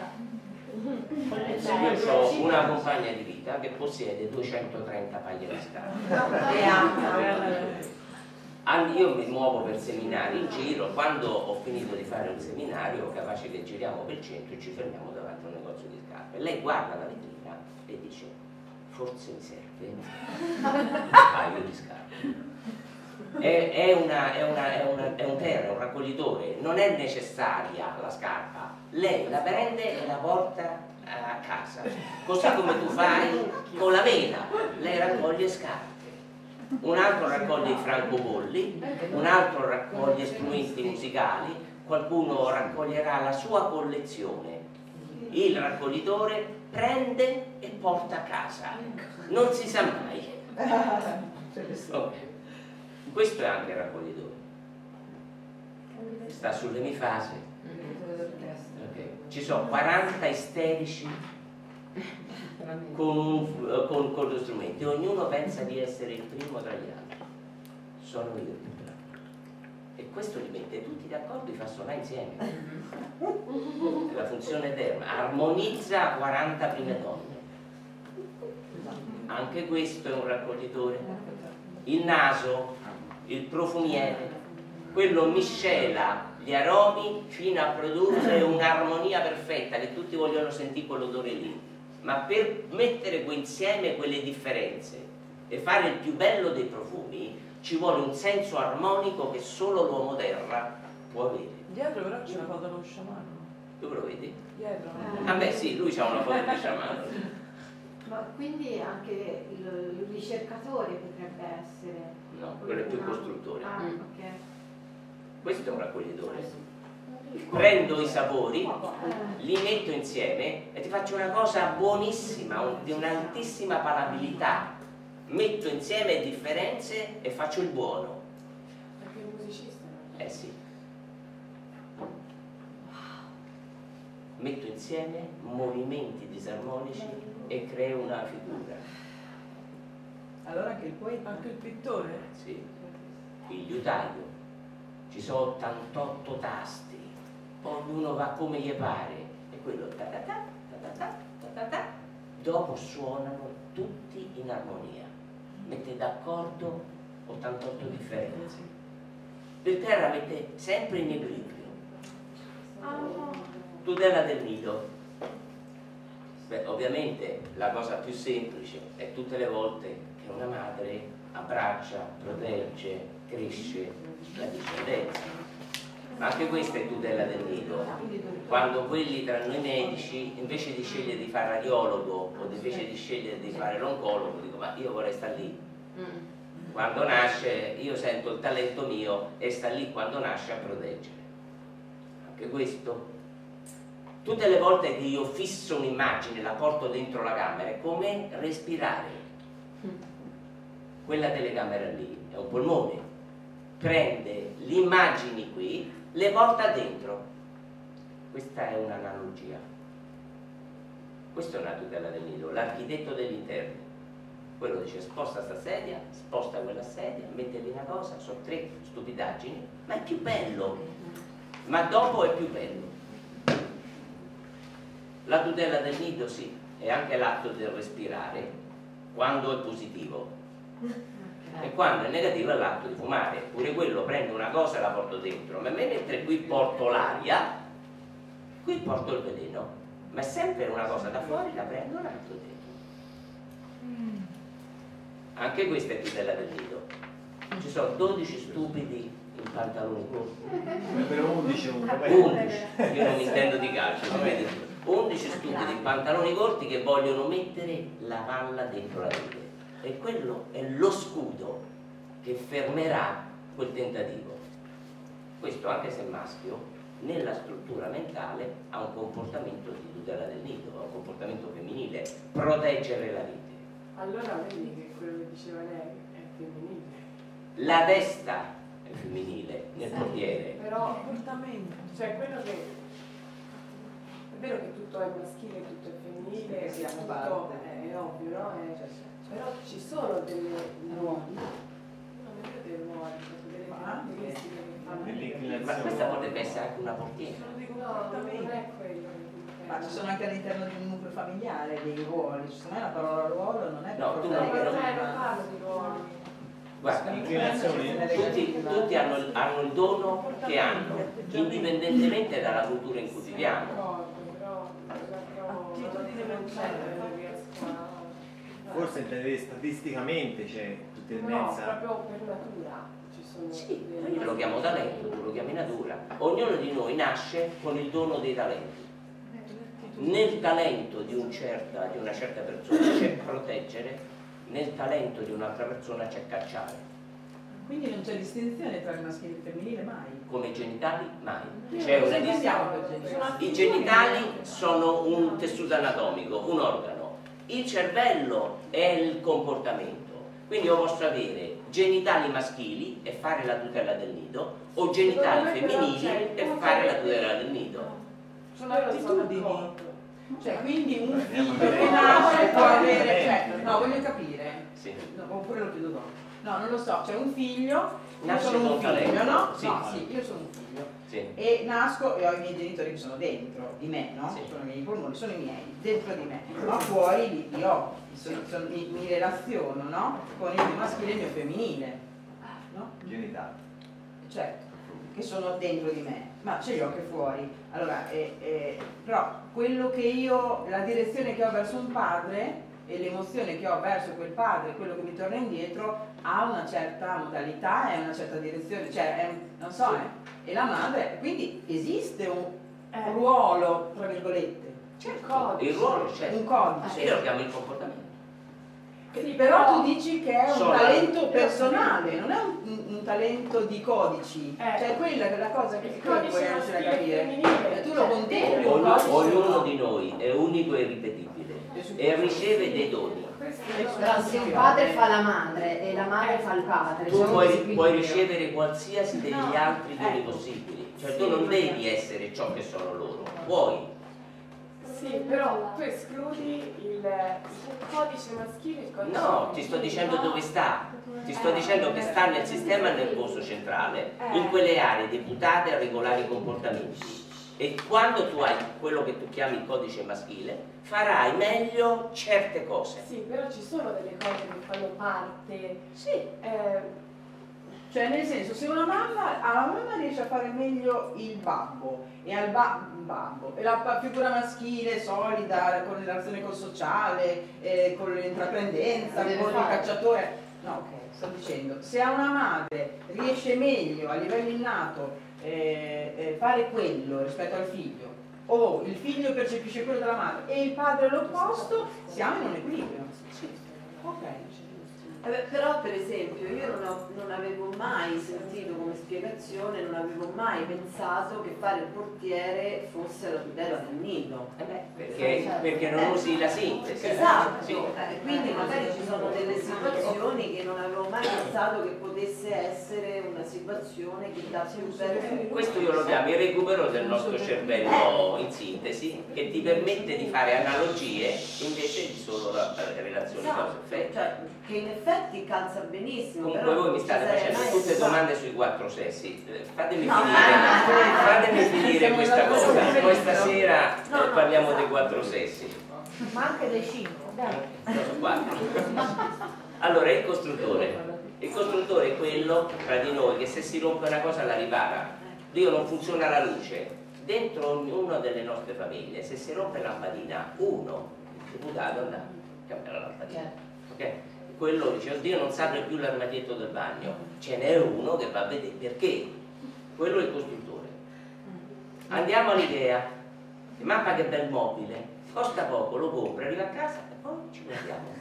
Io ho una compagna di vita che possiede duecentotrenta paia di scarpe. Io mi muovo per seminari in giro, quando ho finito di fare un seminario, capace che giriamo per il centro e ci fermiamo davanti a un negozio di scarpe. Lei guarda la vetrina e dice, forse mi serve un paio di scarpe. È, è, una, è, una, è, una, è un terra, è un raccoglitore, non è necessaria la scarpa. Lei la prende e la porta a casa, così come tu fai con la mela, lei raccoglie scarpe. Un altro raccoglie i francobolli, un altro raccoglie strumenti musicali, qualcuno raccoglierà la sua collezione. Il raccoglitore prende e porta a casa, non si sa mai. Okay. Questo è anche il raccoglitore, sta sull'emifase. Okay. Ci sono quaranta isterici con, con, con lo strumento e ognuno pensa di essere il primo tra gli altri. Sono io il più bravo. E questo li mette tutti d'accordo e li fa suonare insieme. La funzione eterna armonizza quaranta prime donne. Anche questo è un raccoglitore. Il naso, il profumiere, quello miscela gli aromi fino a produrre un'armonia perfetta che tutti vogliono sentire quell'odore lì. Ma per mettere insieme quelle differenze e fare il più bello dei profumi ci vuole un senso armonico che solo l'uomo terra può avere. Dietro però c'è una foto dello sciamano. Dove lo vedi? Dietro. Ah beh sì, lui c'ha una foto di sciamano. Ma quindi anche il, il ricercatore potrebbe essere... No, quello è più costruttore. Ah, ok. Questo è un raccoglitore. Prendo i sapori, li metto insieme e ti faccio una cosa buonissima, un, di un'altissima palabilità. Metto insieme differenze e faccio il buono. Perché è un musicista? Eh sì. metto insieme movimenti disarmonici e creo una figura. Allora anche il poeta, Anche il pittore? Sì. Il liutaio, ci sono ottantotto tasti, ognuno va come gli pare, e quello ta ta ta, ta ta ta, ta ta ta, dopo suonano tutti in armonia, mette d'accordo ottantotto differenze. Il terra mette sempre in equilibrio. Tutela del nido. Beh, ovviamente la cosa più semplice è tutte le volte che una madre abbraccia, protegge, cresce la discendenza. Ma anche questa è tutela del nido. Quando quelli tra noi medici, invece di scegliere di fare radiologo o invece di scegliere di fare l'oncologo, dico ma io vorrei stare lì. Quando nasce io sento il talento mio e sta lì quando nasce a proteggere. Anche questo. Tutte le volte che io fisso un'immagine, la porto dentro la camera, è come respirare. Quella telecamera lì è un polmone, prende le immagini qui, le porta dentro. Questa è un'analogia. Questa è una tutela del nido, l'architetto degli interni. Quello dice sposta sta sedia, sposta quella sedia, mette lì una cosa, sono tre stupidaggini, ma è più bello. Ma dopo è più bello. La tutela del nido sì, è anche l'atto del respirare quando è positivo. E quando è negativo è l'atto di fumare. Pure quello prendo una cosa e la porto dentro, ma mentre qui porto l'aria, qui porto il veleno, ma è sempre una cosa da fuori, la prendo e la metto dentro. Anche questa è tutela del nido. Ci sono dodici stupidi in pantaloni corti. Per undici uno. undici, io non mi intendo di calcio, ma vedete, undici stupidi in pantaloni corti che vogliono mettere la palla dentro la rete. E quello è lo scudo che fermerà quel tentativo. Questo, anche se maschio, nella struttura mentale ha un comportamento di tutela del nido, ha un comportamento femminile, proteggere la rete. Allora vedi che quello che diceva lei è femminile. La testa è femminile nel portiere. Però comportamento, cioè quello che è vero che tutto è maschile, tutto è femminile, Sì, siamo tutto parte. è, è ovvio, no? È- Cioè, sì. però ci sono delle Ruoli. non è vero dei ruoli, proprio delle Ma anche caratteristiche che fanno. dell'inclinazione. Ma questa potrebbe essere anche una portiera. Sono dei comportamenti. Non è quello che Ma ci sono anche all'interno di un nucleo familiare dei ruoli, secondo me la parola ruolo non è No, per tu forza non- No, negativa. non non parlo di ruoli. Guarda, Inclinazioni. tutti, tutti hanno, hanno il dono che hanno, indipendentemente dalla cultura in cui viviamo. D'accordo, però proprio Attitudine non c'è, mentale. non riesco a... Forse intendete statisticamente c'è No, tendenza. proprio per natura ci sono Sì, delle- io lo chiamo talento, tu lo chiami natura. Ognuno di noi nasce con il dono dei talenti. Nel talento di, un certa, di una certa persona c'è proteggere, nel talento di un'altra persona c'è cacciare. Quindi non c'è distinzione tra il maschile e il femminile mai. Come i genitali, mai. C'è una Cosa distinzione. intendiamo per genitali? I genitali sono un tessuto anatomico, un organo. Il cervello è il comportamento. Quindi io posso avere genitali maschili e fare la tutela del nido, o genitali Secondo me però femminili c'è il e punto fare la che- tutela del nido. Sono attitudini. Cioè, quindi un Andiamo figlio a che vedere. nasce può avere, cioè, Veramente. no, voglio capire, Sì. no, oppure lo chiedo dopo. No, non lo so, c'è un figlio, io Nasce sono con un figlio, talento. no? Sì. No, sì, io sono un figlio. Sì. E nasco e ho i miei genitori che sono dentro di me, no? Sì. Sono i miei polmoni, sono i miei, dentro di me. Ma fuori li, li ho, sono- sono- mi, mi relaziono, no? Con il mio maschile e il mio femminile, no? Genitali. Certo, che sono dentro di me, ma ce li ho anche fuori. Allora, eh, eh, però quello che io, la direzione che ho verso un padre e l'emozione che ho verso quel padre, quello che mi torna indietro, ha una certa modalità e una certa direzione, cioè, è un- non so, eh, e la madre, quindi esiste un Eh. ruolo, tra virgolette, Certo, il ruolo c'è. un codice. Io lo chiamo il comportamento. Sì, Però tu dici che è un Sono- talento personale, non è un, un- un talento di codici, Eh. cioè quella che è la cosa che Il tu codice puoi riuscire a maschile e capire. femminile. E tu lo Cioè, contempli un Ognuno, codice. ognuno di noi è unico e irripetibile e riceve dei doni. Questo Però se un padre fa la madre e la madre fa il padre, Tu c'è un puoi, disequilibrio. puoi ricevere qualsiasi degli No, altri doni ecco. possibili, cioè Sì, tu non ma- devi essere ciò che sono loro, puoi, Sì, però tu escludi il, il codice maschile e il codice No, femminile. ti sto dicendo No. dove sta. Ti sto dicendo che sta nel sistema nervoso centrale, Eh. in quelle aree deputate a regolare i comportamenti. E quando tu hai quello che tu chiami il codice maschile, farai meglio certe cose. Sì, però ci sono delle cose che fanno parte. Sì, eh, cioè nel senso, se una mamma, alla mamma riesce a fare meglio il babbo e al ba- babbo e la pa- figura maschile solida con la relazione col sociale, eh, con l'intraprendenza, Deve con il fare. cacciatore, no, ok, sto dicendo, se a una madre riesce meglio a livello innato eh, eh, fare quello rispetto al figlio, o il figlio percepisce quello della madre e il padre l'opposto, siamo in un equilibrio. Ok. Eh beh, però per esempio io non, ho- non avevo mai sentito come spiegazione, non avevo mai pensato che fare il portiere fosse la tutela del nido. Eh beh, perché, perché non usi la sintesi. Esatto, Sì. eh, quindi magari ci sono delle situazioni che non avevo mai pensato che potesse essere una situazione che dà più bene. Questo io lo chiamo il recupero del nostro cervello in sintesi, che ti permette di fare analogie invece di solo la, la relazione Esatto, causa-effetto. cioè, che in effetti calza benissimo. Comunque però voi non mi ci state sarei facendo mai tutte pensato. domande sui quattro sessi. Eh, Fatemi No, finire, no, fatemi finire Siamo questa nella cosa. cosa Poi stasera No, eh, no, parliamo esatto. dei quattro sessi. Ma anche dei cinque, dai. Eh, sono quattro. Allora, il costruttore. Il costruttore è quello tra di noi che se si rompe una cosa la ripara. Dio non funziona la luce. Dentro ognuna delle nostre famiglie, se si rompe la lampadina, uno, il deputato, anda a cambiare la lampadina. Ok? Quello dice, oddio non si apre più l'armadietto del bagno. Ce n'è uno che va a vedere perché. Quello è il costruttore. Andiamo all'idea. Mappa che bel mobile, costa poco, lo compra, arriva a casa e poi ci guardiamo.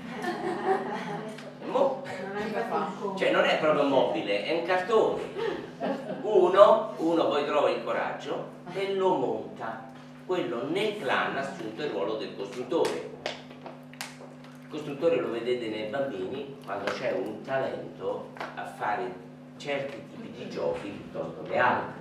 Mo- Non hai fatto il Cioè non è proprio mobile, è un cartone. Uno, uno poi trova il coraggio e lo monta. Quello nel clan ha assunto il ruolo del costruttore. Il costruttore lo vedete nei bambini quando c'è un talento a fare certi tipi di giochi piuttosto che altri.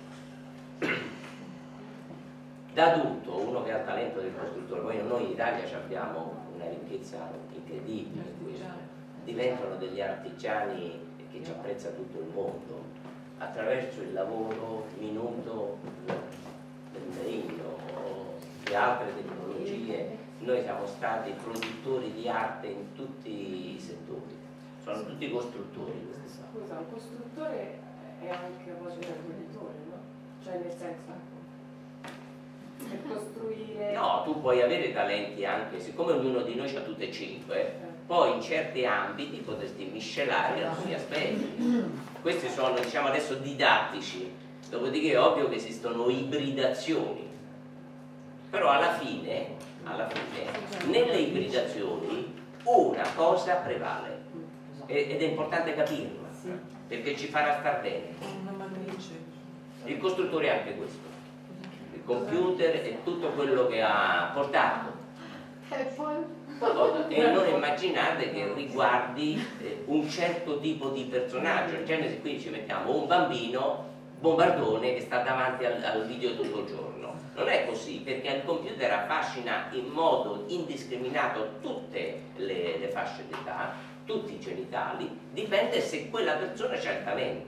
Da adulto, uno che ha il talento del costruttore, poi noi in Italia abbiamo una ricchezza incredibile in questo, diventano degli artigiani che ci apprezza tutto il mondo attraverso il lavoro minuto del legno o di altre tecnologie. Noi siamo stati produttori di arte in tutti i settori, sono tutti costruttori questi qua. Scusa, un costruttore è anche a volte un imprenditore, no? Cioè nel senso, per costruire... No, tu puoi avere talenti anche, siccome ognuno di noi ha tutte e cinque, poi in certi ambiti potresti miscelare alcuni aspetti. Questi sono, diciamo adesso, didattici, dopodiché è ovvio che esistono ibridazioni, però alla fine, alla fine nelle ibridazioni una cosa prevale e- ed è importante capirla, perché ci farà star bene. Il costruttore è anche questo, il computer e tutto quello che ha portato. E poi E non immaginate che riguardi eh, un certo tipo di personaggio, in genere qui ci mettiamo un bambino bombardone che sta davanti al, al video tutto il giorno. Non è così, perché il computer affascina in modo indiscriminato tutte le, le fasce d'età, tutti i genitali, dipende se quella persona c'ha il talento.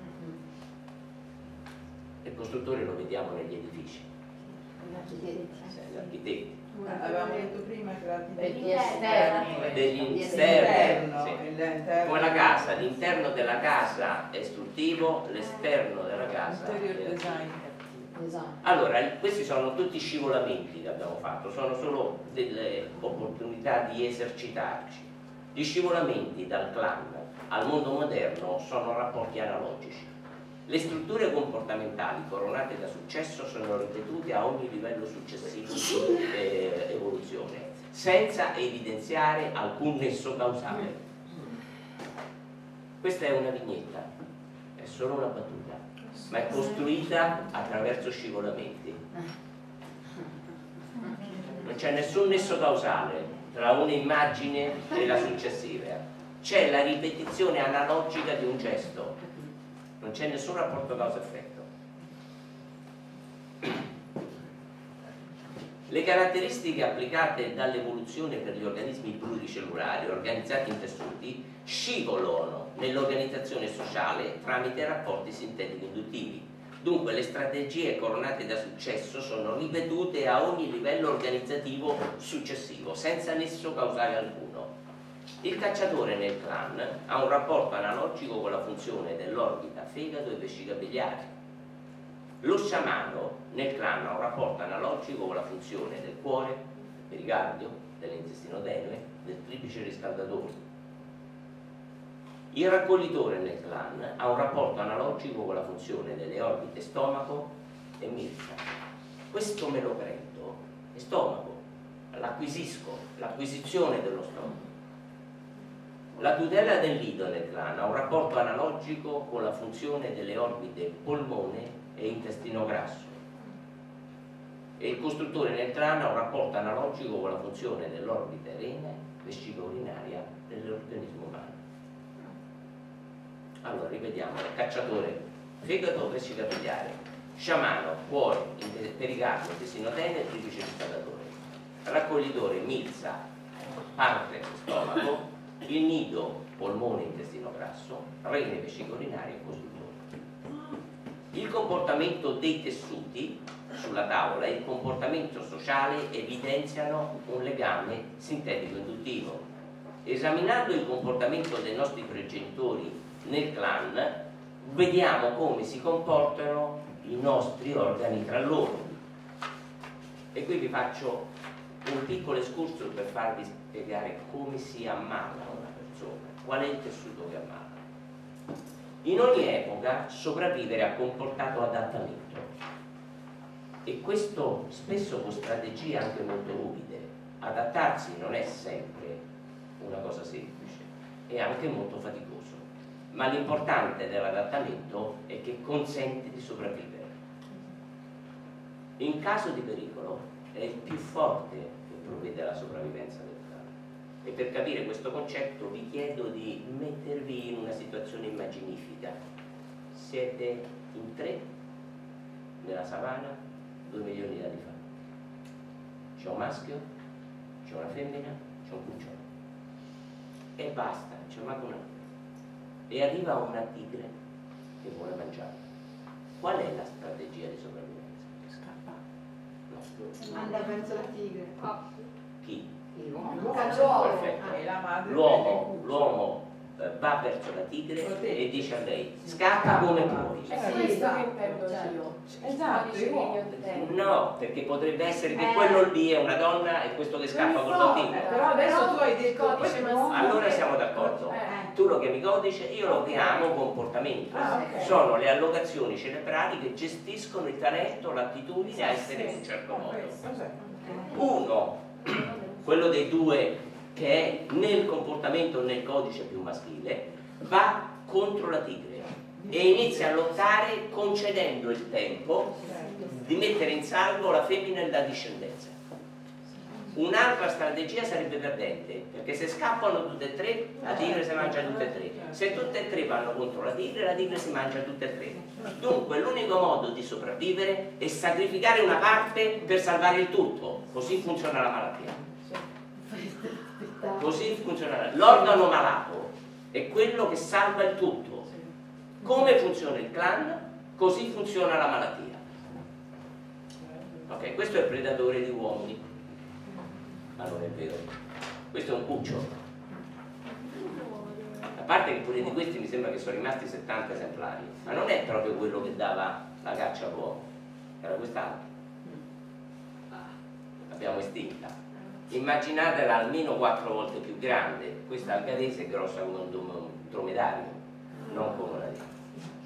Il costruttore lo vediamo negli edifici, gli architetti. Avevamo detto prima che era degli esterni. Degli esterni, L'interno, sì. l'interno. Come la casa, l'interno della casa è istruttivo, l'esterno della casa Interior è... design. Esatto. Allora, questi sono tutti scivolamenti che abbiamo fatto, sono solo delle opportunità di esercitarci. Gli scivolamenti dal clan al mondo moderno sono rapporti analogici. Le strutture comportamentali coronate da successo sono ripetute a ogni livello successivo di eh, evoluzione, senza evidenziare alcun nesso causale. Questa è una vignetta, è solo una battuta, ma è costruita attraverso scivolamenti. Non c'è nessun nesso causale tra un'immagine e la successiva, c'è la ripetizione analogica di un gesto. Non c'è nessun rapporto causa-effetto. Le caratteristiche applicate dall'evoluzione per gli organismi pluricellulari organizzati in tessuti scivolano nell'organizzazione sociale tramite rapporti sintetico-induttivi. Dunque le strategie coronate da successo sono ripetute a ogni livello organizzativo successivo, senza nesso causale alcuno. Il cacciatore nel clan ha un rapporto analogico con la funzione dell'orbita fegato e vescica biliare. Lo sciamano nel clan ha un rapporto analogico con la funzione del cuore, del pericardio, dell'intestino tenue, del triplice riscaldatore. Il raccoglitore nel clan ha un rapporto analogico con la funzione delle orbite stomaco e milza. Questo me lo prendo, è stomaco, l'acquisisco, l'acquisizione dello stomaco. La tutela del nido nel clan ha un rapporto analogico con la funzione delle orbite polmone e intestino grasso. E il costruttore nel clan ha un rapporto analogico con la funzione dell'orbite rene, vescica urinaria dell'organismo umano. Allora, ripetiamo: cacciatore, fegato, vescica biliare; sciamano, cuore, pericardio, intestino tenue, triplice riscaldatore; raccoglitore, milza, pancreas, stomaco; il nido, polmone, intestino grasso; rene, vescica urinaria e costruttore. Il comportamento dei tessuti sulla tavola e il comportamento sociale evidenziano un legame sintetico-induttivo. Esaminando il comportamento dei nostri progenitori nel clan, vediamo come si comportano i nostri organi tra loro. E qui vi faccio un piccolo escursus per farvi spiegare come si ammala una persona, qual è il tessuto che ammala. In ogni epoca sopravvivere ha comportato adattamento, e questo spesso con strategie anche molto ruvide. Adattarsi non è sempre una cosa semplice, è anche molto faticoso, ma l'importante dell'adattamento è che consente di sopravvivere. In caso di pericolo è il più forte che provvede alla sopravvivenza del clan. E per capire questo concetto vi chiedo di mettervi in una situazione immaginifica. Siete in tre nella savana due milioni di anni fa. C'è un maschio, c'è una femmina, c'è un cucciolo. E basta, c'è manco una. E arriva una tigre che vuole mangiare. Qual è la strategia di sopravvivenza? Scappa. No. Manda verso la tigre. Oh. Chi? L'uomo. Cacciatore. Perfetto. E la madre L'uomo, l'uomo eh, va verso la tigre e dice a lei: scappa come puoi. È Sì, questo esatto, che intendo certo. io. Esatto, Dice che io- io intendo. No, perché potrebbe essere che Eh. quello lì è una donna e questo che scappa col so, bambino. Eh, però adesso Però tu hai detto il codice no, Allora siamo d'accordo. Eh. Tu lo chiami codice, io lo chiamo comportamento. Ah, ok. Sono le allocazioni cerebrali che gestiscono il talento, l'attitudine a essere in un certo modo. Cos'è? Uno, quello dei due che è nel comportamento nel codice più maschile, va contro la tigre e inizia a lottare concedendo il tempo di mettere in salvo la femmina e la discendenza. Un'altra strategia sarebbe perdente, perché se scappano tutte e tre, la tigre si mangia tutte e tre. Se tutte e tre vanno contro la tigre, la tigre si mangia tutte e tre. Dunque l'unico modo di sopravvivere è sacrificare una parte per salvare il tutto. Così funziona la malattia. Così funziona. L'organo malato è quello che salva il tutto. Come funziona il clan, così funziona la malattia. Ok, questo è il predatore di uomini. Ma non è vero, questo è un cucciolo. A parte che pure di questi mi sembra che sono rimasti settanta esemplari, ma non è proprio quello che dava la caccia all'uomo, era quest'altro. L'abbiamo estinta. Immaginatela almeno quattro volte più grande. Questa algadese è grossa come un dom- dromedario, non come una dieta.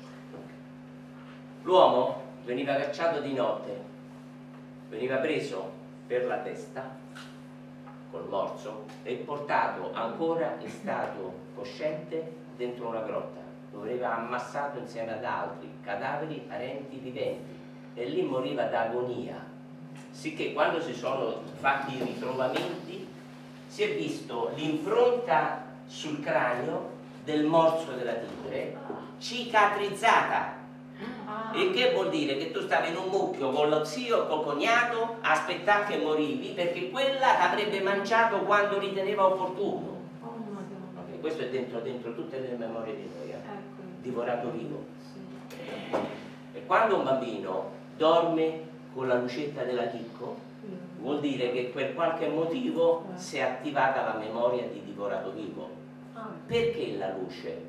L'uomo veniva cacciato di notte, veniva preso per la testa col morso e portato ancora in stato cosciente dentro una grotta, dove veniva ammassato insieme ad altri cadaveri parenti viventi e lì moriva d'agonia, sicché quando si sono fatti i ritrovamenti si è visto l'impronta sul cranio del morso della tigre cicatrizzata Il che vuol dire che tu stavi in un mucchio con lo zio o col cognato a aspettare che morivi perché quella avrebbe mangiato quando riteneva opportuno. Oh, Madonna. Okay, questo è dentro, dentro tutte le memorie di noi, eh? Ecco. Divorato vivo. Sì. E quando un bambino dorme con la lucetta della chicco, vuol dire che per qualche motivo si è attivata la memoria di divorato vivo. Ah, Perché la luce?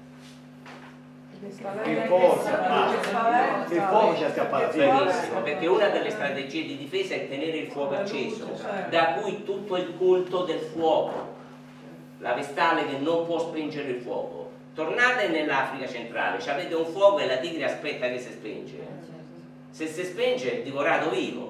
Il fuoco si appara. Il fuoco ci è scappato. Benissimo, perché una delle strategie di difesa è tenere il fuoco acceso, da cui tutto il culto del fuoco, la vestale che non può spengere il fuoco. Tornate nell'Africa centrale, avete un fuoco e la tigre aspetta che si spenge. Se si spenge è divorato vivo.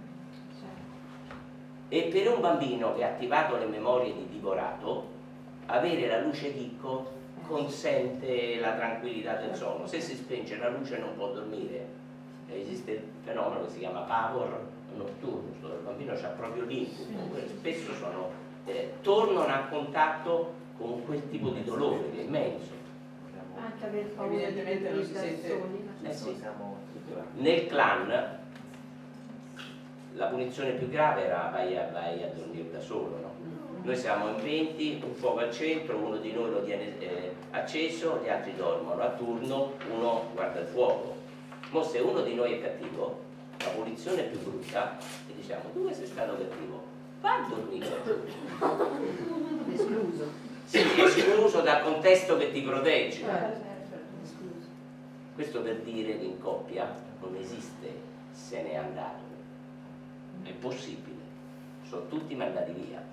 E per un bambino che ha attivato le memorie di divorato, avere la luce chicco consente la tranquillità del sonno. Se si spenge la luce non può dormire. Esiste il fenomeno che si chiama pavor notturno, dove il bambino c'ha proprio l'incubo, spesso sono, eh, tornano a contatto con quel tipo di dolore che è immenso. anche aver paura Evidentemente di non si da sente- soli. Eh sì. Siamo tutti là. Nel clan la punizione più grave era vai a, vai a dormire da solo, no? Noi siamo in venti, un fuoco al centro, uno di noi lo tiene eh, acceso, gli altri dormono a turno, uno guarda il fuoco. Ma se uno di noi è cattivo, la punizione più brutta, e diciamo, tu che sei stato cattivo, va a dormire. Escluso. Sei escluso dal contesto che ti protegge. Certo, scusa. Questo per dire che in coppia non esiste se n'è andato. È possibile. Sono tutti mandati via.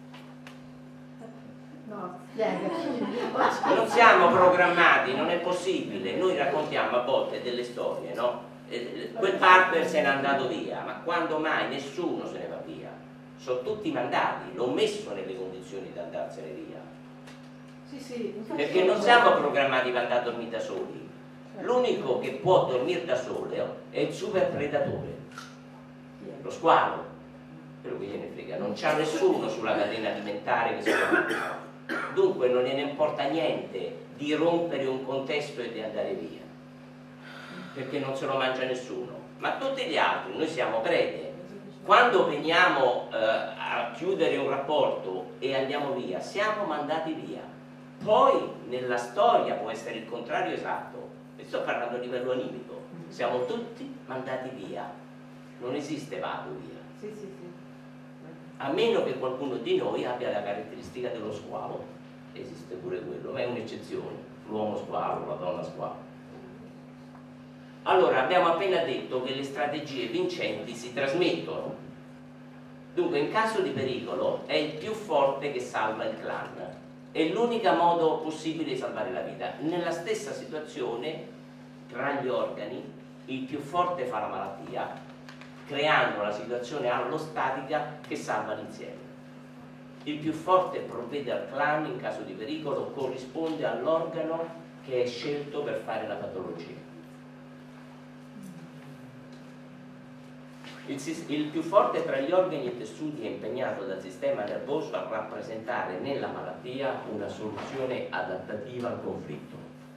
No, spiegaci. Non siamo programmati, non è possibile. Noi raccontiamo a volte delle storie, no? Eh, Quel partner se n'è andato via, ma quando mai nessuno se ne va via? Sono tutti mandati, l'ho messo nelle condizioni di andarsene via. Sì, sì, infatti Perché non siamo programmati per andare a dormire da soli. L'unico che può dormire da solo è il super predatore, lo squalo. Quello che gliene frega, non c'ha nessuno sulla catena alimentare che si lo dunque non gliene importa niente di rompere un contesto e di andare via, perché non se lo mangia nessuno. Ma tutti gli altri, noi siamo prede. Quando veniamo eh, a chiudere un rapporto e andiamo via, siamo mandati via. Poi nella storia può essere il contrario esatto, e sto parlando a livello animico, siamo tutti mandati via, non esiste vado via. Sì, sì, sì. A meno che qualcuno di noi abbia la caratteristica dello squalo, esiste pure quello, ma è un'eccezione, l'uomo squalo, la donna squalo. Allora, abbiamo appena detto che le strategie vincenti si trasmettono. Dunque, in caso di pericolo, è il più forte che salva il clan. È l'unico modo possibile di salvare la vita. Nella stessa situazione, tra gli organi, il più forte fa la malattia, creando la situazione allostatica che salva l'insieme. Il più forte provvede al clan in caso di pericolo, corrisponde all'organo che è scelto per fare la patologia. Il, il più forte tra gli organi e tessuti è impegnato dal sistema nervoso a rappresentare nella malattia una soluzione adattativa al conflitto.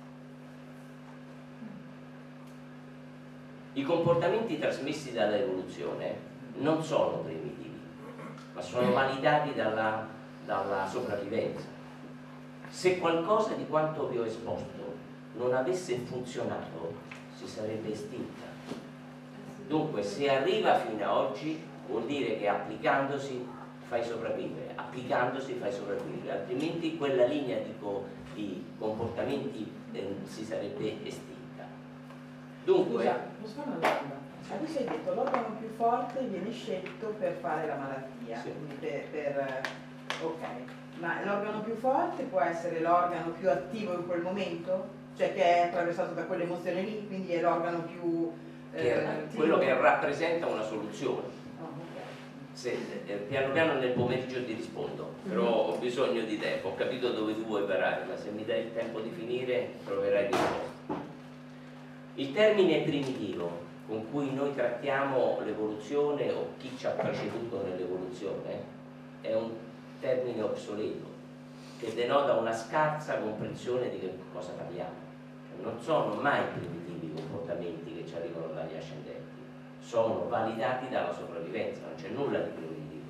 I comportamenti trasmessi dall'evoluzione non sono primitivi, ma sono validati dalla, dalla sopravvivenza. Se qualcosa di quanto vi ho esposto non avesse funzionato, si sarebbe estinta. Dunque, se arriva fino a oggi, vuol dire che applicandosi fai sopravvivere, applicandosi fai sopravvivere, altrimenti quella linea di, co di comportamenti eh, si sarebbe estinta. Dunque, Scusa, posso fare una domanda? Ah, tu sei detto l'organo più forte viene scelto per fare la malattia, Sì. quindi per, per ok, ma l'organo più forte può essere l'organo più attivo in quel momento? Cioè che è attraversato da quell'emozione lì, quindi è l'organo più eh, che è attivo? quello che rappresenta una soluzione. Oh, ok. Se, eh, piano piano nel pomeriggio ti rispondo, però ho bisogno di tempo, ho capito dove tu vuoi parare, ma se mi dai il tempo di finire troverai risposta. Il termine primitivo con cui noi trattiamo l'evoluzione o chi ci ha preceduto nell'evoluzione è un termine obsoleto che denota una scarsa comprensione di che cosa parliamo. non sono mai primitivi i comportamenti che ci arrivano dagli ascendenti, sono validati dalla sopravvivenza, non c'è nulla di primitivo.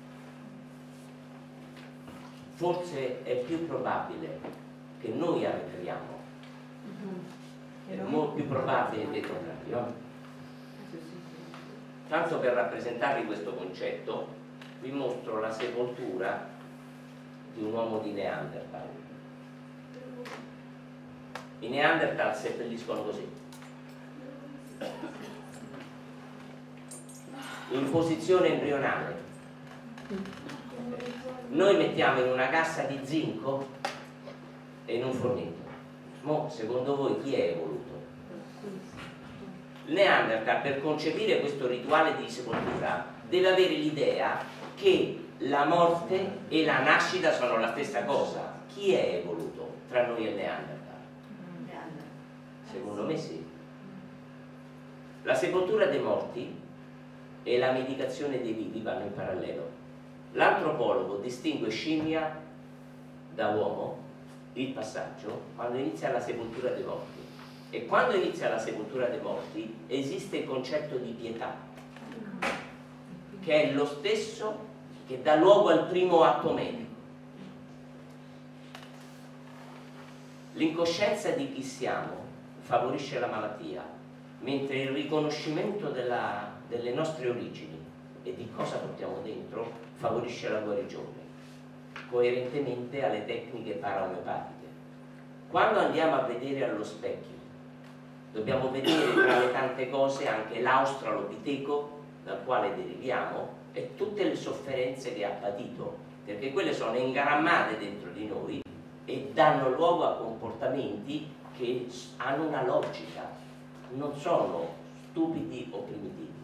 Forse è più probabile che noi arretriamo, è molto più probabile del contrario. Tanto per rappresentarvi questo concetto, vi mostro la sepoltura di un uomo di Neanderthal. I Neanderthal seppelliscono così, in posizione embrionale. Noi mettiamo in una cassa di zinco e in un fornito. Mo, secondo voi chi è evoluto? Il Neanderthal, per concepire questo rituale di sepoltura, deve avere l'idea che la morte e la nascita sono la stessa cosa. Chi è evoluto tra noi e il Neanderthal? Secondo me sì. La sepoltura dei morti e la medicazione dei vivi vanno in parallelo. L'antropologo distingue scimmia da uomo, il passaggio, quando inizia la sepoltura dei morti. E quando inizia la sepoltura dei morti esiste il concetto di pietà, che è lo stesso che dà luogo al primo atto medico. L'incoscienza di chi siamo favorisce la malattia, mentre il riconoscimento della, delle nostre origini e di cosa portiamo dentro favorisce la guarigione, coerentemente alle tecniche paraomeopatiche. Quando andiamo a vedere allo specchio, dobbiamo vedere tra le tante cose anche l'australopiteco dal quale deriviamo e tutte le sofferenze che ha patito, perché quelle sono ingrammate dentro di noi e danno luogo a comportamenti che hanno una logica, non sono stupidi o primitivi.